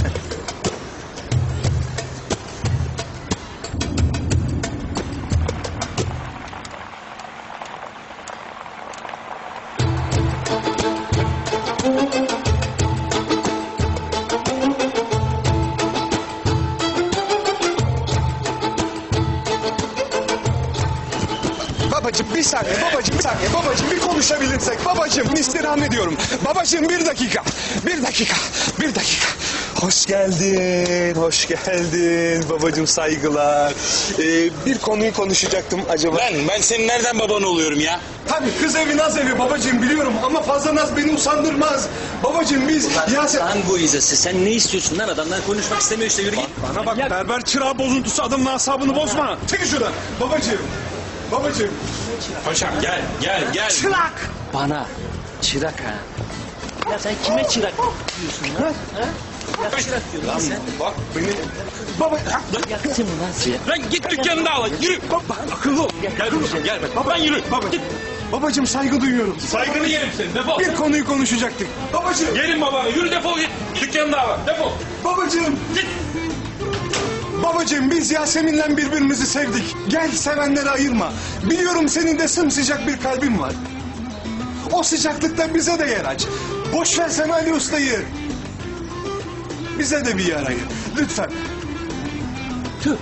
[SPEAKER 8] Babacığım bir saniye, babacığım bir konuşabilirsek. Babacığım istirham ediyorum. Babacığım bir dakika. Hoş geldin, hoş geldin. Babacığım saygılar. Bir konuyu konuşacaktım acaba.
[SPEAKER 3] Ben senin nereden baban oluyorum ya?
[SPEAKER 8] Tabii kız evi naz evi babacığım biliyorum ama fazla naz beni usandırmaz. Babacığım biz...
[SPEAKER 12] Sen bu izası. Sen ne istiyorsun lan? Adamlar konuşmak istemiyor işte. Yürü git.
[SPEAKER 5] Bana bak berber çırağı bozuntusu adamın asabını bozma.
[SPEAKER 8] Çekil şuradan. Babacığım.
[SPEAKER 3] Paşam gel.
[SPEAKER 8] Çırak.
[SPEAKER 12] Bana. Çırak ha. Ya sen kime çırak diyorsun lan? Ha? Ya çırak diyor lan sen.
[SPEAKER 3] Bak
[SPEAKER 8] Benim... Baba...
[SPEAKER 12] Yaktın mı lan sen?
[SPEAKER 3] Lan git dükkanını da al. Yürü.
[SPEAKER 8] Akıllı ol.
[SPEAKER 3] Gel bak. Ben yürü.
[SPEAKER 8] Git. Babacığım saygı duyuyorum.
[SPEAKER 3] Saygını yerim senin. Defol.
[SPEAKER 8] Bir konuyu konuşacaktık. Babacığım.
[SPEAKER 3] Gelin babana. Yürü defol git. Dükkanını da al. Defol.
[SPEAKER 8] Babacığım.
[SPEAKER 3] Git.
[SPEAKER 8] Babacığım biz Yasemin'le birbirimizi sevdik. Gel sevenleri ayırma. Biliyorum senin de sımsıcak bir kalbin var. O sıcaklıkta bize de yer aç. Boş ver sen Ali Usta'yı. Bize de bir yer ayır. Lütfen.
[SPEAKER 1] Tüh.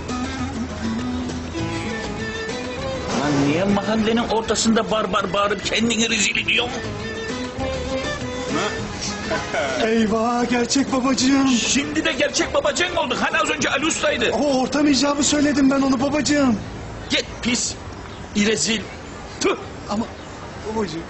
[SPEAKER 1] Lan niye mahallenin ortasında barbar bağırıp kendini rezil ediyorsun?
[SPEAKER 8] Eyvah gerçek babacığım.
[SPEAKER 1] Şimdi de gerçek babacığın olduk. Hani az önce Ali Usta'ydı.
[SPEAKER 8] O ortam icabı söyledim ben onu babacığım.
[SPEAKER 1] Git pis. İrezil. Tüh.
[SPEAKER 8] Ama babacığım.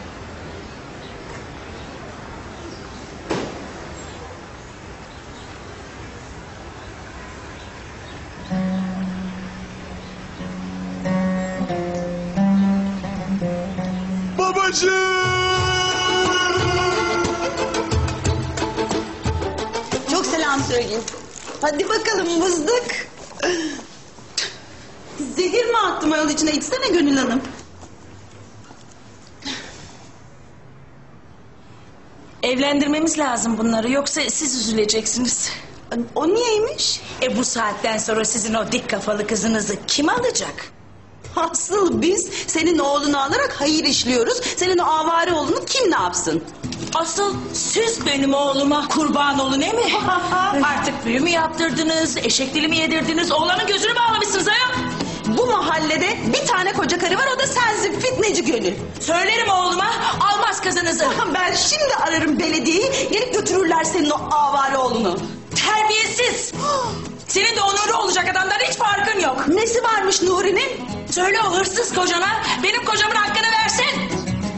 [SPEAKER 9] Çok selam söyleyin. Hadi bakalım mızdık. Zehir mi attım ayol içine? İçsene Gönül Hanım.
[SPEAKER 7] Evlendirmemiz lazım bunları, yoksa siz üzüleceksiniz.
[SPEAKER 9] O niyeymiş?
[SPEAKER 7] Bu saatten sonra sizin o dik kafalı kızınızı kim alacak?
[SPEAKER 9] Asıl biz senin oğlunu alarak hayır işliyoruz. Senin o avare oğlunu kim ne yapsın?
[SPEAKER 7] Asıl siz benim oğluma kurban olun, değil mi? Artık büyü mü yaptırdınız, eşek dili mi yedirdiniz, oğlanın gözünü bağlamışsınız ayol.
[SPEAKER 9] Bu mahallede bir tane koca karı var, o da sensin fitneci Gönül.
[SPEAKER 7] Söylerim oğluma, almaz kızınızı.
[SPEAKER 9] Ben şimdi ararım belediyeyi, gelip götürürler senin o avare oğlunu.
[SPEAKER 7] Terbiyesiz! Senin de onurlu olacak adamdan hiç farkın yok.
[SPEAKER 9] Nesi varmış Nuri'nin?
[SPEAKER 7] Söyle o hırsız kocana benim kocamın hakkını versin.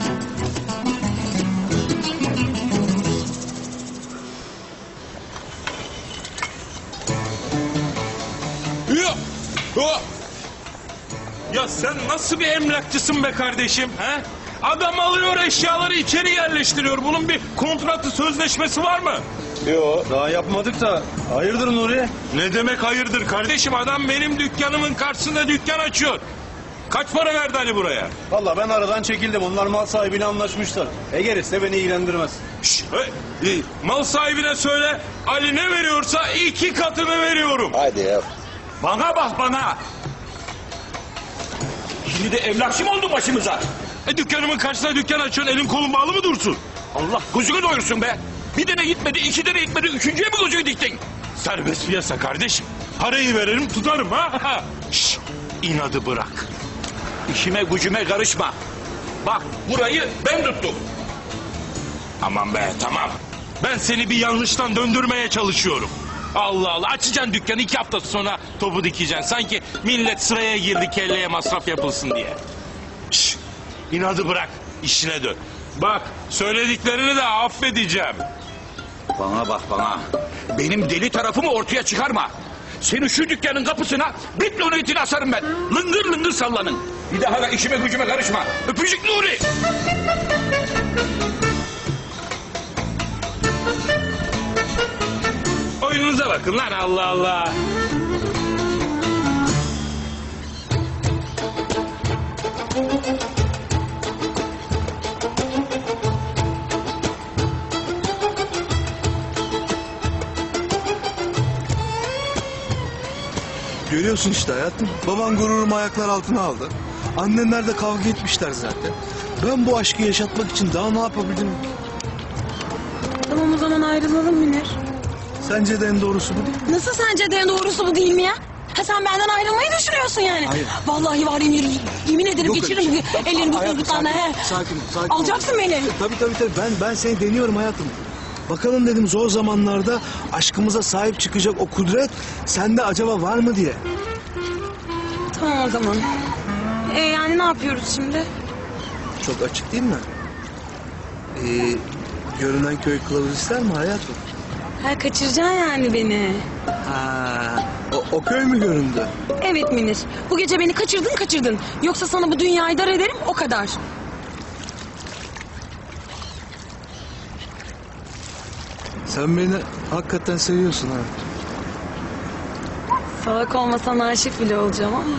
[SPEAKER 3] Ya sen nasıl bir emlakçısın be kardeşim? He? Adam alıyor eşyaları içeri yerleştiriyor. Bunun bir kontratı sözleşmesi var mı?
[SPEAKER 5] Yo daha yapmadık da. Hayırdır Nuri?
[SPEAKER 3] Ne demek hayırdır kardeşim? Adam benim dükkanımın karşısında dükkan açıyor. Kaç para verdi Ali buraya?
[SPEAKER 5] Vallahi ben aradan çekildim. Onlar mal sahibiyle anlaşmışlar. Gerisi beni ilgilendirmez.
[SPEAKER 3] Mal sahibine söyle, Ali ne veriyorsa 2 katını veriyorum.
[SPEAKER 5] Hadi ya.
[SPEAKER 1] Bana bak bana. Şimdi de evlakçı mı oldu başımıza?
[SPEAKER 3] Dükkanımın karşısında dükkan açıyorsun, elin kolun bağlı mı dursun?
[SPEAKER 1] Allah gözünü doyursun be. Bir tane gitmedi, 2 tane gitmedi, 3.'ye mi gözünü diktin?
[SPEAKER 3] Serbest piyasa kardeşim. Parayı veririm tutarım ha. Şşş, inadı bırak.
[SPEAKER 1] İşime gücüme karışma. Bak burayı ben tuttum.
[SPEAKER 3] Aman be tamam. Ben seni bir yanlıştan döndürmeye çalışıyorum. Allah Allah, açacaksın dükkanı, 2 hafta sonra topu dikeceksin. Sanki millet sıraya girdi kelleye masraf yapılsın diye. Şşş, inadı bırak, işine dön. Bak söylediklerini de affedeceğim.
[SPEAKER 1] Bana bak bana. Benim deli tarafımı ortaya çıkarma. Seni şu dükkanın kapısına bitlonitini asarım ben. Lıngır lıngır sallanın. Bir daha da işime gücüme karışma. Öpücük Nuri.
[SPEAKER 3] Oyununuza bakın lan, Allah Allah.
[SPEAKER 8] Görüyorsun işte hayatım. Baban gururumu ayaklar altına aldı. Annenler de kavga etmişler zaten. Ben bu aşkı yaşatmak için daha ne yapabilirim ki?
[SPEAKER 13] Tamam o zaman ayrılalım Münir.
[SPEAKER 8] Sence de en doğrusu bu değil mi?
[SPEAKER 13] Nasıl sence de en doğrusu bu değil mi ya? Ha sen benden ayrılmayı düşünüyorsun yani.
[SPEAKER 8] Hayır.
[SPEAKER 13] Vallahi var Emir, yemin ederim
[SPEAKER 8] Yok
[SPEAKER 13] geçiririm
[SPEAKER 8] öyle şey.
[SPEAKER 13] ellerini
[SPEAKER 8] Hayatım,
[SPEAKER 13] buzlu he.
[SPEAKER 8] sakin ol.
[SPEAKER 13] Alacaksın beni.
[SPEAKER 8] Tabii. Ben seni deniyorum hayatım. Bakalım dedim zor zamanlarda aşkımıza sahip çıkacak o kudret sende acaba var mı diye.
[SPEAKER 13] Tamam o zaman. Yani ne yapıyoruz şimdi?
[SPEAKER 8] Çok açık değil mi? Görünen köy kılavuz ister mi hayatım?
[SPEAKER 13] Ha, kaçıracaksın yani beni.
[SPEAKER 8] Ha, o köy mü göründü?
[SPEAKER 13] Evet Münir. Bu gece beni kaçırdın. Yoksa sana bu dünyayı dar ederim, o kadar.
[SPEAKER 8] Sen beni hakikaten seviyorsun ha.
[SPEAKER 13] Salak olmasan aşık bile olacağım ama.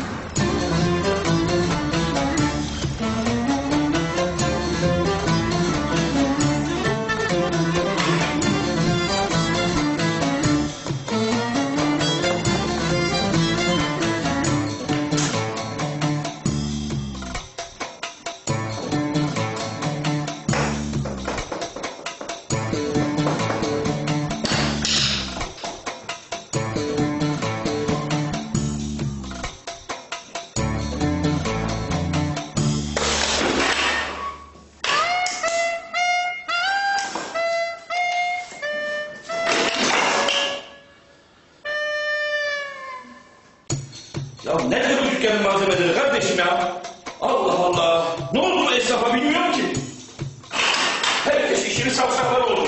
[SPEAKER 1] Ya nedir bu dükkanın malzemeleri kardeşim ya? Allah Allah. Ne oldu bu esnafa bilmiyorum ki. Herkes işini safsaklar oldu.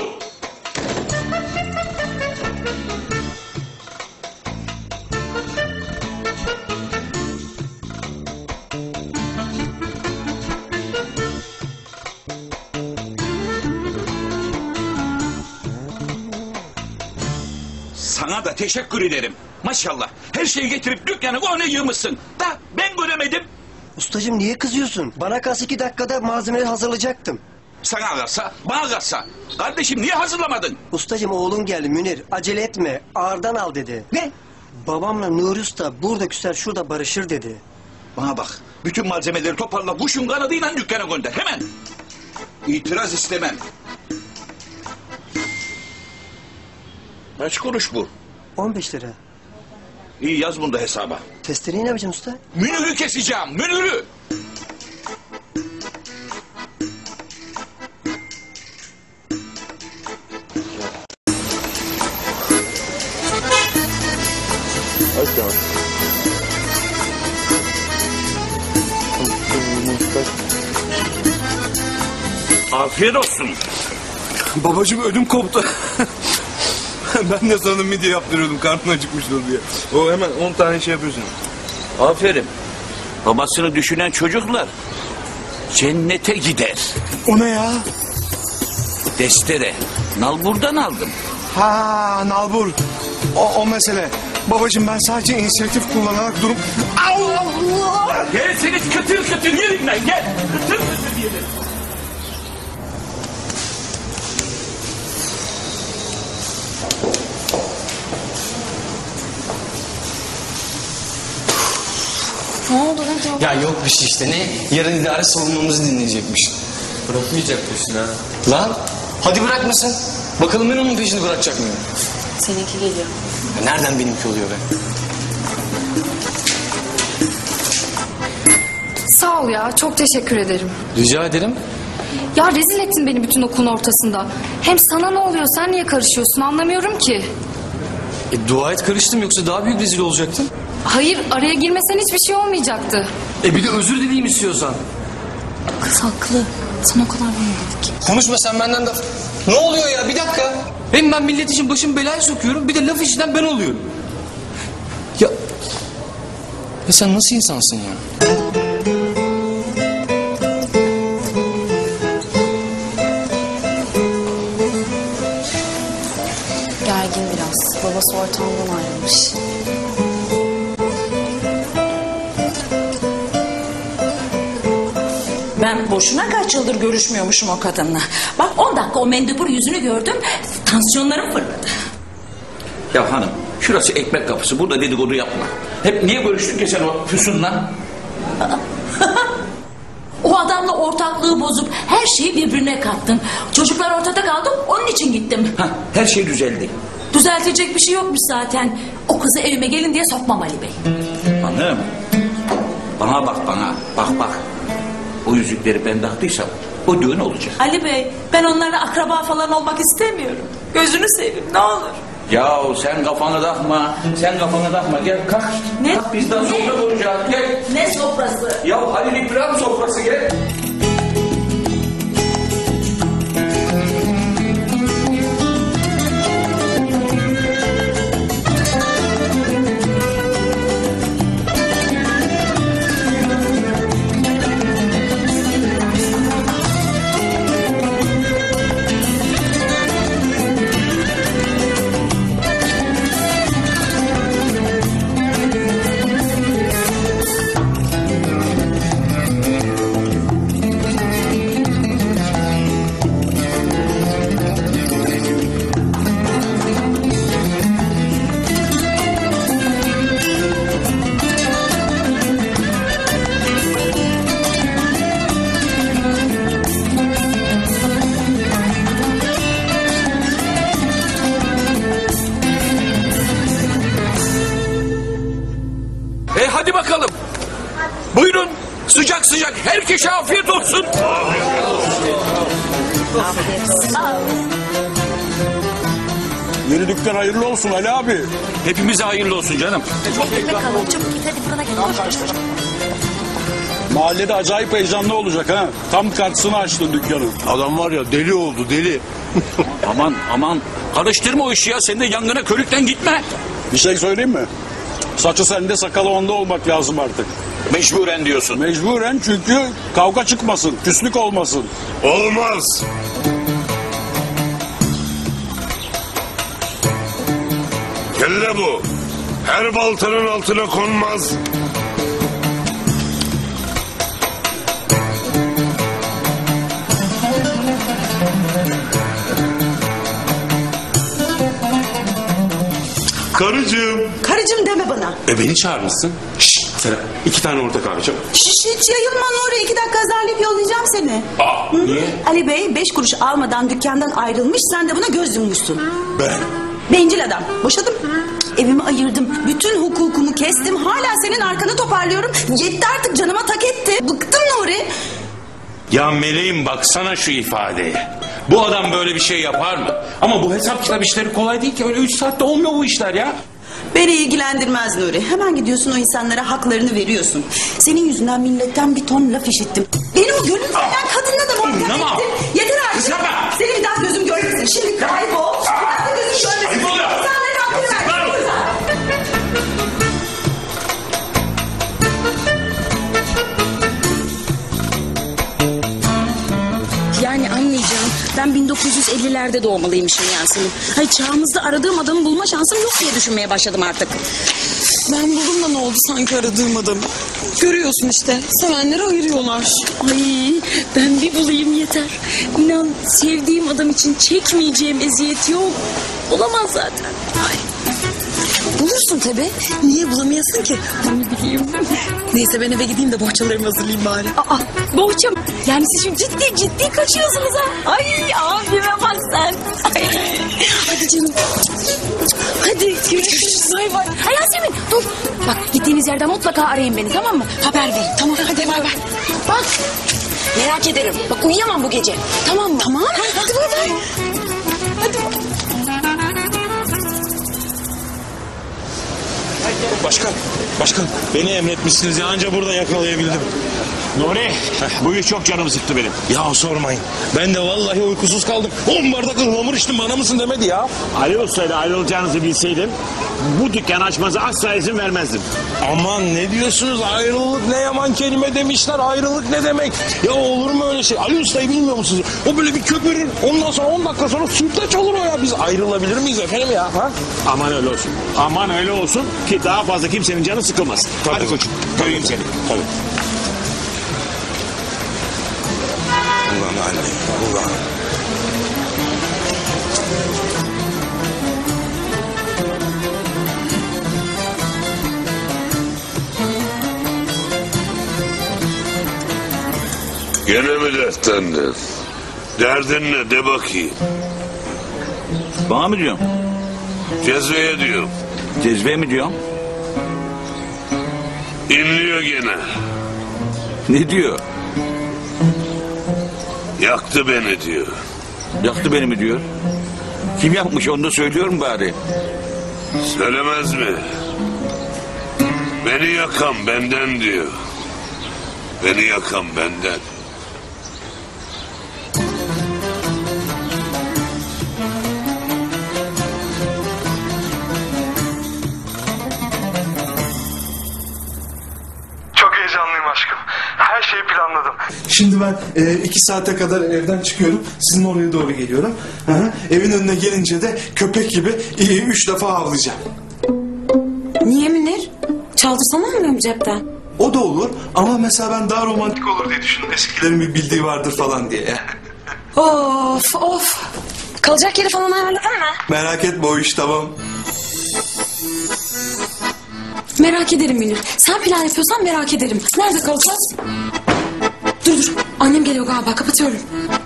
[SPEAKER 1] Sana da teşekkür ederim. Maşallah. Her şeyi getirip dükkanı koyuna yığmışsın. Da ben göremedim.
[SPEAKER 16] Ustacığım niye kızıyorsun? Bana kalsa 2 dakikada malzemeleri hazırlayacaktım.
[SPEAKER 1] Sana kalsa, bana kalsa. Kardeşim niye hazırlamadın?
[SPEAKER 16] Ustacığım oğlun geldi Münir. Acele etme. Ağırdan al dedi.
[SPEAKER 1] Ne?
[SPEAKER 16] Babamla Nuri Usta burada küser şurada barışır dedi.
[SPEAKER 1] Bana bak. Bütün malzemeleri toparla. Kuşun kanadıyla dükkana gönder. Hemen. İtiraz istemem. Kaç kuruş bu?
[SPEAKER 16] 15 lira.
[SPEAKER 1] İyi yaz bunu da hesaba.
[SPEAKER 16] Testereyi ne yapacaksın usta?
[SPEAKER 1] Münir'ü keseceğim. Münir'ü. Afiyet olsun.
[SPEAKER 8] Babacığım ödüm koptu. Ben de sana midye yaptırıyordum karnın acıkmıştır diye. O hemen 10 tane şey yapıyorsun.
[SPEAKER 1] Aferin. Babasını düşünen çocuklar cennete gider.
[SPEAKER 8] O ne ya?
[SPEAKER 1] Destere. Nalbur'dan aldım.
[SPEAKER 8] Ha nalbur. O mesele. Babacığım ben sadece inisiyatif kullanarak durum... Allah!
[SPEAKER 1] Gel seni kıtır kıtır yerimden gel. Kıtır kıtır yerim.
[SPEAKER 13] Ne oldu lan?
[SPEAKER 10] Ya yok bir şey işte ne? Yarın idare savunmamızı dinleyecekmiş. Bırakmayacakmışsın ha. Lan hadi bırakmasın. Bakalım ben onun peşini bırakacak mıyım?
[SPEAKER 13] Seninki geliyor.
[SPEAKER 10] Ya nereden benimki oluyor be?
[SPEAKER 17] Sağ ol ya, çok teşekkür ederim.
[SPEAKER 10] Rica ederim.
[SPEAKER 17] Ya rezil ettin beni bütün okulun ortasında. Hem sana ne oluyor, sen niye karışıyorsun anlamıyorum ki.
[SPEAKER 10] Dua et karıştım yoksa daha büyük rezil olacaktın.
[SPEAKER 17] Hayır, araya girmesen hiçbir şey olmayacaktı.
[SPEAKER 10] Bir de özür dileyim istiyorsan.
[SPEAKER 17] Kız haklı. Sana o kadar dedik.
[SPEAKER 10] Konuşma sen benden de. Ne oluyor ya bir dakika. Hem ben millet için başımı belaya sokuyorum bir de laf işiten ben oluyorum. Ya sen nasıl insansın ya?
[SPEAKER 17] Gergin biraz. Babası ortamdan ayrılmış.
[SPEAKER 7] Ben boşuna kaç yıldır görüşmüyormuşum o kadınla. Bak 10 dakika o mendebur yüzünü gördüm. Tansiyonlarım fırladı.
[SPEAKER 1] Ya hanım şurası ekmek kapısı. Burada dedikodu yapma. Hep niye görüştün ki sen o Füsun'la?
[SPEAKER 7] O adamla ortaklığı bozup her şeyi birbirine kattın. Çocuklar ortada kaldı, onun için gittim.
[SPEAKER 1] Her şey düzeldi.
[SPEAKER 7] Düzeltecek bir şey yokmuş zaten. O kızı evime gelin diye sokmam Ali Bey.
[SPEAKER 1] Hanım bana bak bana. Bak. O yüzükleri ben taktıysam O düğün olacak.
[SPEAKER 7] Ali Bey, ben onlarla akraba falan olmak istemiyorum. Gözünü seveyim, ne olur.
[SPEAKER 1] Ya sen kafanı takma. Sen kafanı takma. Gel kalk.
[SPEAKER 7] Ne?
[SPEAKER 1] Kalk, bizden sofra kuracağız. Gel.
[SPEAKER 7] Ne sofrası?
[SPEAKER 1] Ya Halil İbrahim sofrası gel. Hadi bakalım. Buyurun. Sıcak sıcak. Herkese afiyet olsun.
[SPEAKER 5] Yeni dükkan hayırlı olsun Ali abi.
[SPEAKER 1] Hepimize hayırlı olsun canım.
[SPEAKER 17] Ekmek alalım çabuk git hadi fırına gel. Koş koş koş.
[SPEAKER 5] Mahallede acayip heyecanlı olacak ha. Tam karşısına açtın dükkanı.
[SPEAKER 4] Adam var ya deli oldu deli.
[SPEAKER 1] Aman aman. Karıştırma o işi ya. Sen de yangına körükten gitme.
[SPEAKER 5] Bir şey söyleyeyim mi? Saçı sende sakalı onda olmak lazım artık.
[SPEAKER 1] Mecburen diyorsun.
[SPEAKER 5] Mecburen çünkü kavga çıkmasın, küslük olmasın.
[SPEAKER 4] Olmaz. Kelle bu. Her baltanın altına konmaz.
[SPEAKER 15] Karıcığım.
[SPEAKER 9] Karıcığım deme bana.
[SPEAKER 15] Beni çağırmışsın. Şşş Serap 2 tane orta kahve çabuk.
[SPEAKER 9] Hiç yayılma Nuri. 2 dakika azarlayıp yollayacağım seni.
[SPEAKER 15] Niye?
[SPEAKER 9] Ali Bey 5 kuruş almadan dükkandan ayrılmış. Sen de buna göz yummuşsun.
[SPEAKER 15] Ben.
[SPEAKER 9] Bencil adam. Boşadım. Evimi ayırdım. Bütün hukukumu kestim. Hala senin arkanı toparlıyorum. Yetti artık, canıma tak etti. Bıktım Nuri.
[SPEAKER 3] Ya meleğim baksana şu ifadeye. Bu adam böyle bir şey yapar mı? Ama bu hesap kitap işleri kolay değil ki. Öyle 3 saatte olmuyor bu işler ya.
[SPEAKER 9] Beni ilgilendirmez Nuri. Hemen gidiyorsun o insanlara haklarını veriyorsun. Senin yüzünden milletten bir ton laf işittim. Beni o gönül veren kadınla da muhabbet ettin. Yeter artık. Seni bir daha gözüm görmesin. Şimdi kaybol. Bir daha da gözüm görmesin. İnsanların hakkını ver.
[SPEAKER 11] Yani anlayacağım. Ben 1950'lerde doğmalıymışım Yasemin. Hayır, çağımızda aradığım adamı bulma şansım yok diye düşünmeye başladım artık.
[SPEAKER 13] Ben buldum da ne oldu sanki aradığım adamı. Görüyorsun işte, sevenleri ayırıyorlar.
[SPEAKER 11] Ay, ben bir bulayım yeter. İnan sevdiğim adam için çekmeyeceğim eziyet yok. Olamaz zaten. Ay.
[SPEAKER 13] Bulursun tabii. Niye bulamıyorsun ki?
[SPEAKER 11] Ne bileyim.
[SPEAKER 13] Neyse ben eve gideyim de bohçalarımı hazırlayayım bari.
[SPEAKER 11] Aa, bohçam. Yani siz şimdi ciddi kaçıyorsunuz ha. Ay abime bak sen. Ay. Hadi canım. Hadi görüşürüz. Bay bay. Ay Yasemin dur. Bak gittiğiniz yerden mutlaka arayın beni, tamam mı? Haber verin. Tamam hadi bay bay. Bak merak ederim. Bak uyuyamam bu gece. Tamam mı? Tamam. Hadi bay bay. Hadi.
[SPEAKER 3] Başkan beni emretmişsiniz ya, anca burada yakalayabildim.
[SPEAKER 15] Nuri bu iş çok canımı sıktı benim.
[SPEAKER 3] Ya sormayın. Ben de vallahi uykusuz kaldım. 10 bardak ıhlamur içtim, bana mısın demedi ya.
[SPEAKER 15] Ali Usta'yla ayrılacağınızı bilseydim bu dükkanı açmanıza asla izin vermezdim.
[SPEAKER 3] Aman ne diyorsunuz, ayrılık ne yaman kelime demişler, ayrılık ne demek? Ya olur mu öyle şey? Ali Usta'yı bilmiyor musunuz? O böyle bir köpürür, ondan sonra 10 dakika sonra sürteç olur o ya. Biz ayrılabilir miyiz efendim ya? Ha?
[SPEAKER 15] Aman öyle olsun. Aman öyle olsun ki daha fazla kimsenin canı sıkılmasın. Hadi koçum göreyim seni.
[SPEAKER 3] Tabii. Ulan anne, ulan.
[SPEAKER 4] Gene mi dertlendin? Derdin ne de bakayım.
[SPEAKER 1] Bana mı diyorsun?
[SPEAKER 4] Cezveye diyorum.
[SPEAKER 1] Cezve mi diyorsun?
[SPEAKER 4] İnliyor gene.
[SPEAKER 1] Ne diyor?
[SPEAKER 4] Yaktı beni diyor.
[SPEAKER 1] Yaktı beni mi diyor? Kim yapmış onu da söylüyor mu bari?
[SPEAKER 4] Söylemez mi? Beni yakan benden diyor. Beni yakan benden.
[SPEAKER 8] Çok heyecanlıyım aşkım. Her şeyi planladım. Şimdi ben 2 saate kadar evden çıkıyorum. Sizin oraya doğru geliyorum. Hı hı. Evin önüne gelince de köpek gibi 3 defa havlayacağım.
[SPEAKER 11] Niye Münir? Çaldırsana mı cepten?
[SPEAKER 8] O da olur ama mesela ben daha romantik olur diye düşündüm. Eskilerin bir bildiği vardır falan diye.
[SPEAKER 11] Of of. Kalacak yeri falan ayarladın mı?
[SPEAKER 8] Merak etme o iş tamam.
[SPEAKER 11] Merak ederim Münir. Sen plan yapıyorsan merak ederim. Nerede kalacağız? Dur. Annem geliyor galiba. Kapatıyorum.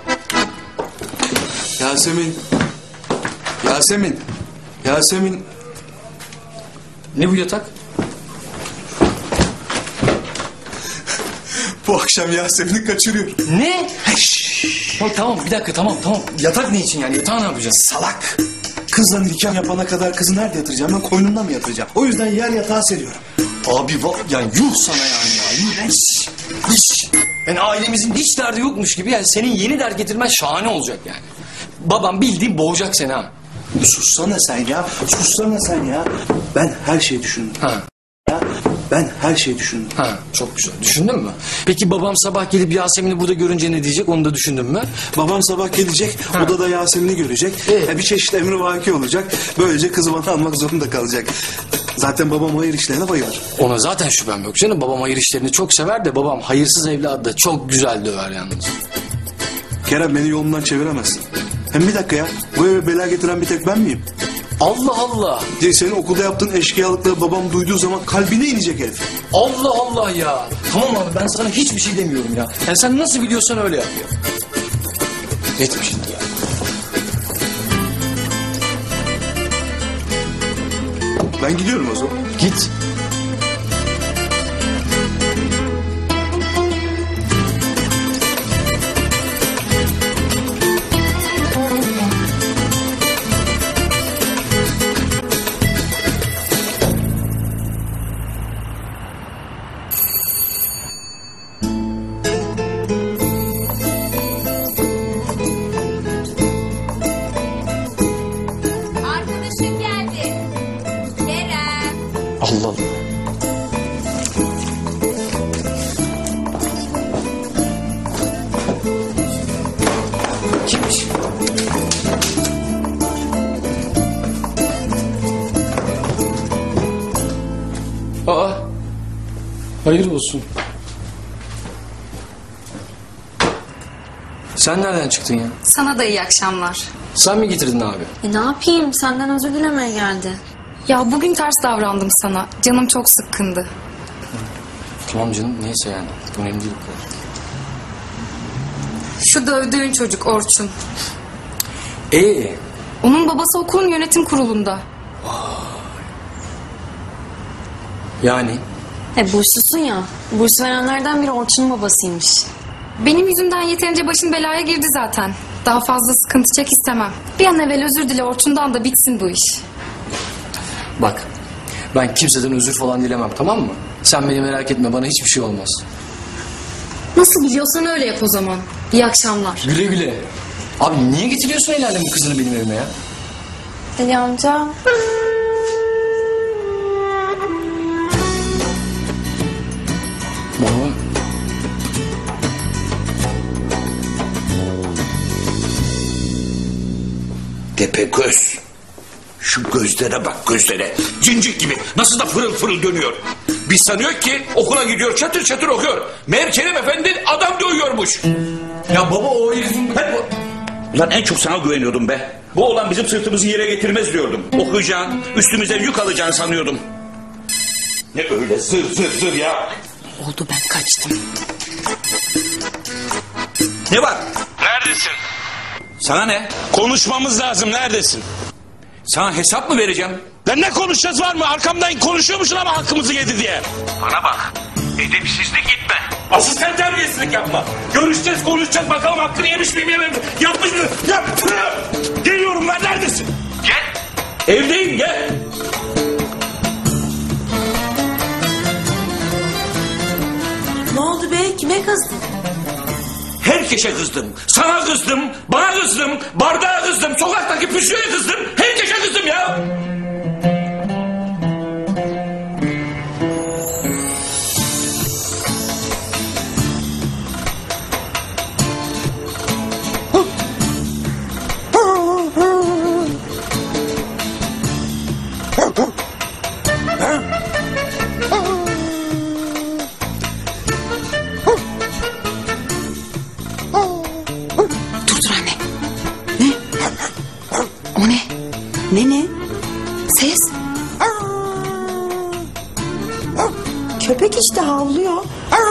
[SPEAKER 8] Yasemin.
[SPEAKER 10] Ne bu yatak?
[SPEAKER 8] Bu akşam Yasemin'i kaçırıyor.
[SPEAKER 10] Ne? Tamam bir dakika tamam. Yatak ne için yani? Yatağı ne yapacağız?
[SPEAKER 8] Salak. Kızla nikah yapana kadar kızı nerede yatıracağım? Ben koynumda mı yatıracağım? O yüzden yer yatağı seriyorum.
[SPEAKER 10] Abi yani yuh sana yani ya. Hiç. Yani ailemizin hiç derdi yokmuş gibi yani senin yeni dert getirmen şahane olacak yani. Babam bildiğin boğacak seni ha.
[SPEAKER 8] Sussana sen ya. Ben her şeyi düşündüm. Ben her şeyi düşündüm.
[SPEAKER 10] Çok güzel. Düşündün mü? Peki babam sabah gelip Yasemin'i burada görünce ne diyecek onu da düşündün mü?
[SPEAKER 8] Babam sabah gelecek, odada Yasemin'i görecek. Bir çeşit emrivaki olacak. Böylece kızı bana almak zorunda kalacak. Zaten babam hayır işlerine bayılır.
[SPEAKER 10] Ona zaten şüphem yok canım. Babam hayır işlerini çok sever de babam hayırsız evladı da çok güzel döver yalnız.
[SPEAKER 8] Kerem beni yolundan çeviremezsin. Hem bir dakika ya, bu eve bela getiren bir tek ben miyim?
[SPEAKER 10] Allah Allah.
[SPEAKER 8] Senin okulda yaptığın eşkıyalıkları babam duyduğu zaman kalbine inecek herif.
[SPEAKER 10] Allah Allah ya. Tamam abi ben sana hiçbir şey demiyorum ya. Yani sen nasıl biliyorsan öyle yap ya. Etme şimdi ya.
[SPEAKER 8] Ben gidiyorum o zaman.
[SPEAKER 10] Git.
[SPEAKER 18] Arkadaşım geldi. Kerem.
[SPEAKER 10] Allah Allah. Kimmiş? Aa. Hayır olsun. Sen nereden çıktın ya?
[SPEAKER 17] Sana da iyi akşamlar.
[SPEAKER 10] Sen mi getirdin abi?
[SPEAKER 17] Ne yapayım? Senden özür dilemeye geldi. Ya bugün ters davrandım sana. Canım çok sıkkındı.
[SPEAKER 10] Tamam canım neyse yani. Önemli değil bu kadar.
[SPEAKER 17] Şu dövdüğün çocuk Orçun.
[SPEAKER 10] Onun
[SPEAKER 17] babası okulun yönetim kurulunda.
[SPEAKER 10] Yani?
[SPEAKER 17] Burslusun ya. Burs verenlerden biri Orçun'un babasıymış. Benim yüzümden yeterince başın belaya girdi zaten. Daha fazla sıkıntı çek istemem. Bir an evvel özür dile Orçun'dan da bitsin bu iş.
[SPEAKER 10] Bak ben kimseden özür falan dilemem tamam mı? Sen beni merak etme bana hiçbir şey olmaz.
[SPEAKER 17] Nasıl biliyorsan öyle yap o zaman. İyi akşamlar.
[SPEAKER 10] Güle güle. Abi niye getiriyorsun el alemin kızını benim evime ya?
[SPEAKER 17] Ali amca.
[SPEAKER 10] Baba.
[SPEAKER 1] Tepegöz. Şu gözlere bak gözlere. Cincik gibi. Nasıl da fırıl fırıl dönüyor. Biz sanıyor ki okula gidiyor çatır çatır okuyor. Meğer Kerem Efendi adam dövüyormuş.
[SPEAKER 10] Ya baba o herifin...
[SPEAKER 1] Ulan en çok sana güveniyordum be. Bu oğlan bizim sırtımızı yere getirmez diyordum. Okuyacaksın, üstümüze yük alacaksın sanıyordum. Ne öyle zır ya.
[SPEAKER 11] Oldu ben kaçtım.
[SPEAKER 1] Ne var?
[SPEAKER 3] Neredesin?
[SPEAKER 1] Sana ne?
[SPEAKER 3] Konuşmamız lazım. Neredesin?
[SPEAKER 1] Sana hesap mı vereceğim?
[SPEAKER 3] Lan ne konuşacağız var mı? Arkamdan konuşuyormuşsun ama hakkımızı yedi diye.
[SPEAKER 1] Bana bak. Edepsizlik gitme.
[SPEAKER 3] Asıl sen terbiyesizlik yapma. Görüşeceğiz, konuşacağız, bakalım hakkını yemiş miyim, yememiş miyim? Yapmış mıyım? Yaptım. Geliyorum ben, neredesin? Gel. Evdeyim, gel.
[SPEAKER 7] Ne oldu be? Kime kızdın?
[SPEAKER 1] Herkese kızdım. Sana kızdım, bana kızdım, bardağa kızdım, sokaktaki püsüye kızdım. Herkese kızdım ya.
[SPEAKER 9] Dur anne. Ne? O ne? Ne? Ses? Köpek işte havlıyor.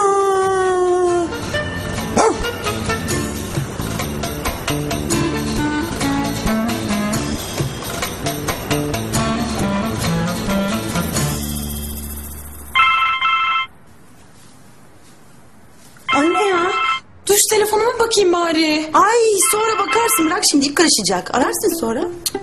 [SPEAKER 13] Anne ya. Duş telefonuma bakayım bari.
[SPEAKER 9] Ay sonra bakarsın, bırak şimdi ip karışacak. Ararsın sonra.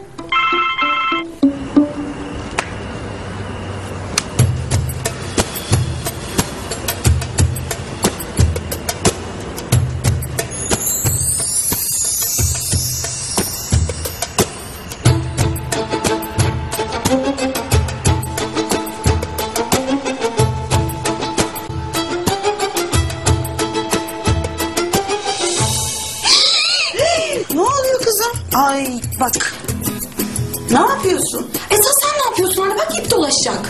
[SPEAKER 9] Ne oluyor kızım? Ay bak. Ne yapıyorsun?
[SPEAKER 13] Esas sen ne yapıyorsun anne? Bak ip dolaşacak.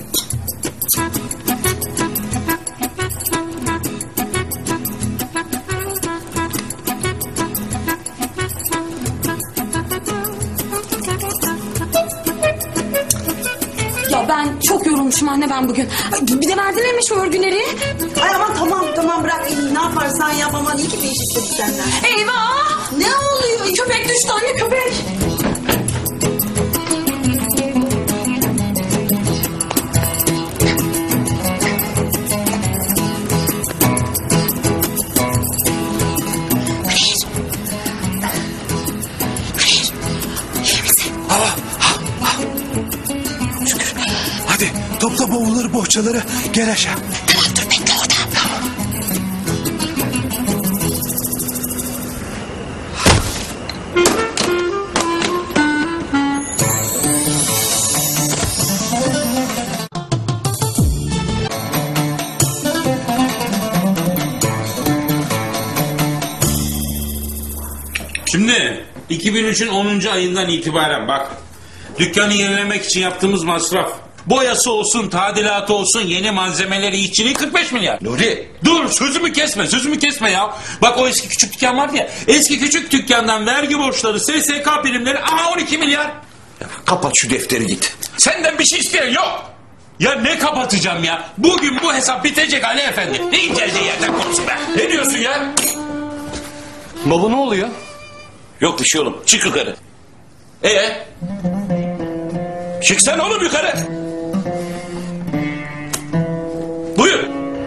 [SPEAKER 13] Ya ben çok yorulmuşum anne ben bugün. Ay, bir de verdiler mi şu örgüleri?
[SPEAKER 9] Ay aman tamam bırak. Ne yaparsan yap, aman iyi ki bir iş istedik senden.
[SPEAKER 13] Eyvah!
[SPEAKER 9] Ne oluyor?
[SPEAKER 13] Köpek düştü anne, köpek.
[SPEAKER 8] Hadi topla bavulları, bohçaları, gel aşağı.
[SPEAKER 9] Tamam dur bekle orada.
[SPEAKER 3] Şimdi 2003'ün 10. ayından itibaren bak. Dükkanı yenilemek için yaptığımız masraf. Boyası olsun, tadilatı olsun, yeni malzemeleri, işçiliği 45 milyar.
[SPEAKER 1] Nuri.
[SPEAKER 3] Dur, sözümü kesme ya. Bak o eski küçük dükkan vardı ya. Eski küçük dükkandan vergi borçları, SSK primleri, aha 12 milyar.
[SPEAKER 1] Ya kapat şu defteri git.
[SPEAKER 3] Senden bir şey isteyen yok. Ya ne kapatacağım ya? Bugün bu hesap bitecek Ali Efendi. Ne inceldiği yerden konuşma. Ne diyorsun ya?
[SPEAKER 10] Baba ne oluyor?
[SPEAKER 1] Yok bir şey oğlum. Çık yukarı. Çıksana oğlum yukarı. Buyur.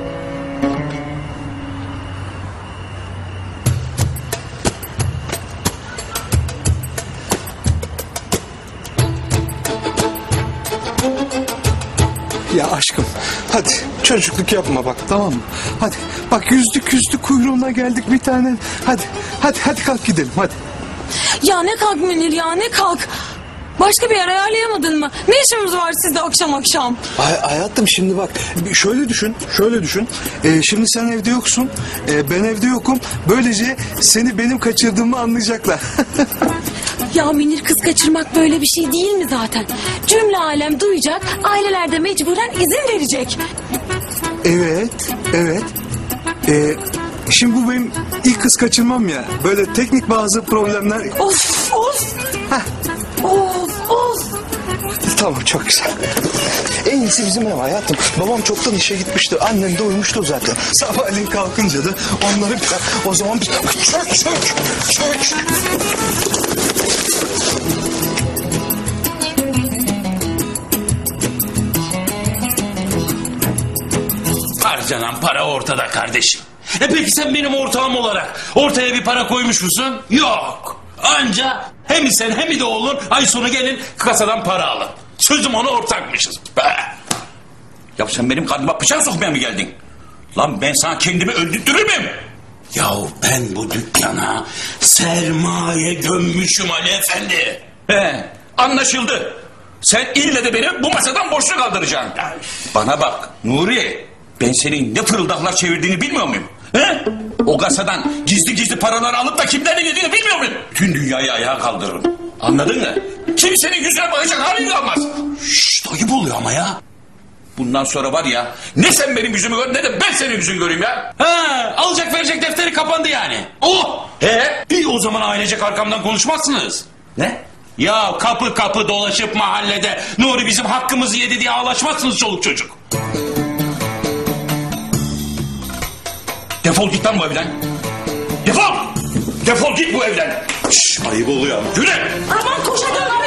[SPEAKER 8] Ya aşkım hadi çocukluk yapma bak, tamam mı? Hadi bak yüzdük kuyruğuna geldik bir tane. Hadi kalk gidelim hadi.
[SPEAKER 13] Ya ne kalk Münir ya, ne kalk. Başka bir yer ayarlayamadın mı? Ne işimiz var sizde akşam akşam?
[SPEAKER 8] Hayatım şimdi bak şöyle düşün. Şimdi sen evde yoksun, ben evde yokum. Böylece seni benim kaçırdığımı anlayacaklar.
[SPEAKER 13] Ya Münir, kız kaçırmak böyle bir şey değil mi zaten? Cümle alem duyacak, aileler de mecburen izin verecek.
[SPEAKER 8] Evet. Şimdi bu benim ilk kız kaçırmam ya. Böyle teknik bazı problemler.
[SPEAKER 13] Of.
[SPEAKER 8] Heh.
[SPEAKER 13] Of.
[SPEAKER 8] Tamam çok güzel. En iyisi bizim ev hayatım. Babam çoktan işe gitmişti. Annem de uyumuştu zaten. Sabahleyin kalkınca da onları o zaman bir çök.
[SPEAKER 3] Harcanan para ortada kardeşim. Peki sen benim ortağım olarak ortaya bir para koymuş musun? Yok. Anca hem sen hem de oğlun ay sonu gelin kasadan para alın. Sözüm ona ortakmışız. Be.
[SPEAKER 1] Ya sen benim karnıma bıçak sokmaya mı geldin? Lan ben sana kendimi öldürtürür müyüm?
[SPEAKER 3] Yahu ben bu dükkana sermaye gömmüşüm Ali Efendi.
[SPEAKER 1] He, anlaşıldı. Sen ille de beni bu masadan boşluk kaldıracaksın. Bana bak Nuri, ben senin ne fırıldaklar çevirdiğini bilmiyor muyum? He? O kasadan gizli gizli paraları alıp da kimlerle yediğini bilmiyor muyum? Tüm dünyayı ayağa kaldırırım. Anladın mı? Kimsenin yüzüne bakacak halin kalmaz.
[SPEAKER 3] Şşt, ayıp oluyor ama ya.
[SPEAKER 1] Bundan sonra var ya, ne sen benim yüzümü gör ne de ben senin yüzünü göreyim ya.
[SPEAKER 3] Ha, alacak verecek defteri kapandı yani. Oh! İyi o zaman ailecek arkamdan konuşmazsınız.
[SPEAKER 1] Ne?
[SPEAKER 3] Ya kapı kapı dolaşıp mahallede Nuri bizim hakkımızı yedi diye ağlaşmazsınız çoluk çocuk.
[SPEAKER 1] Defol git lan bu evden. Defol! Defol git bu evden. Şşş, ayıp oluyor. Yürü!
[SPEAKER 7] Aman koş hadi.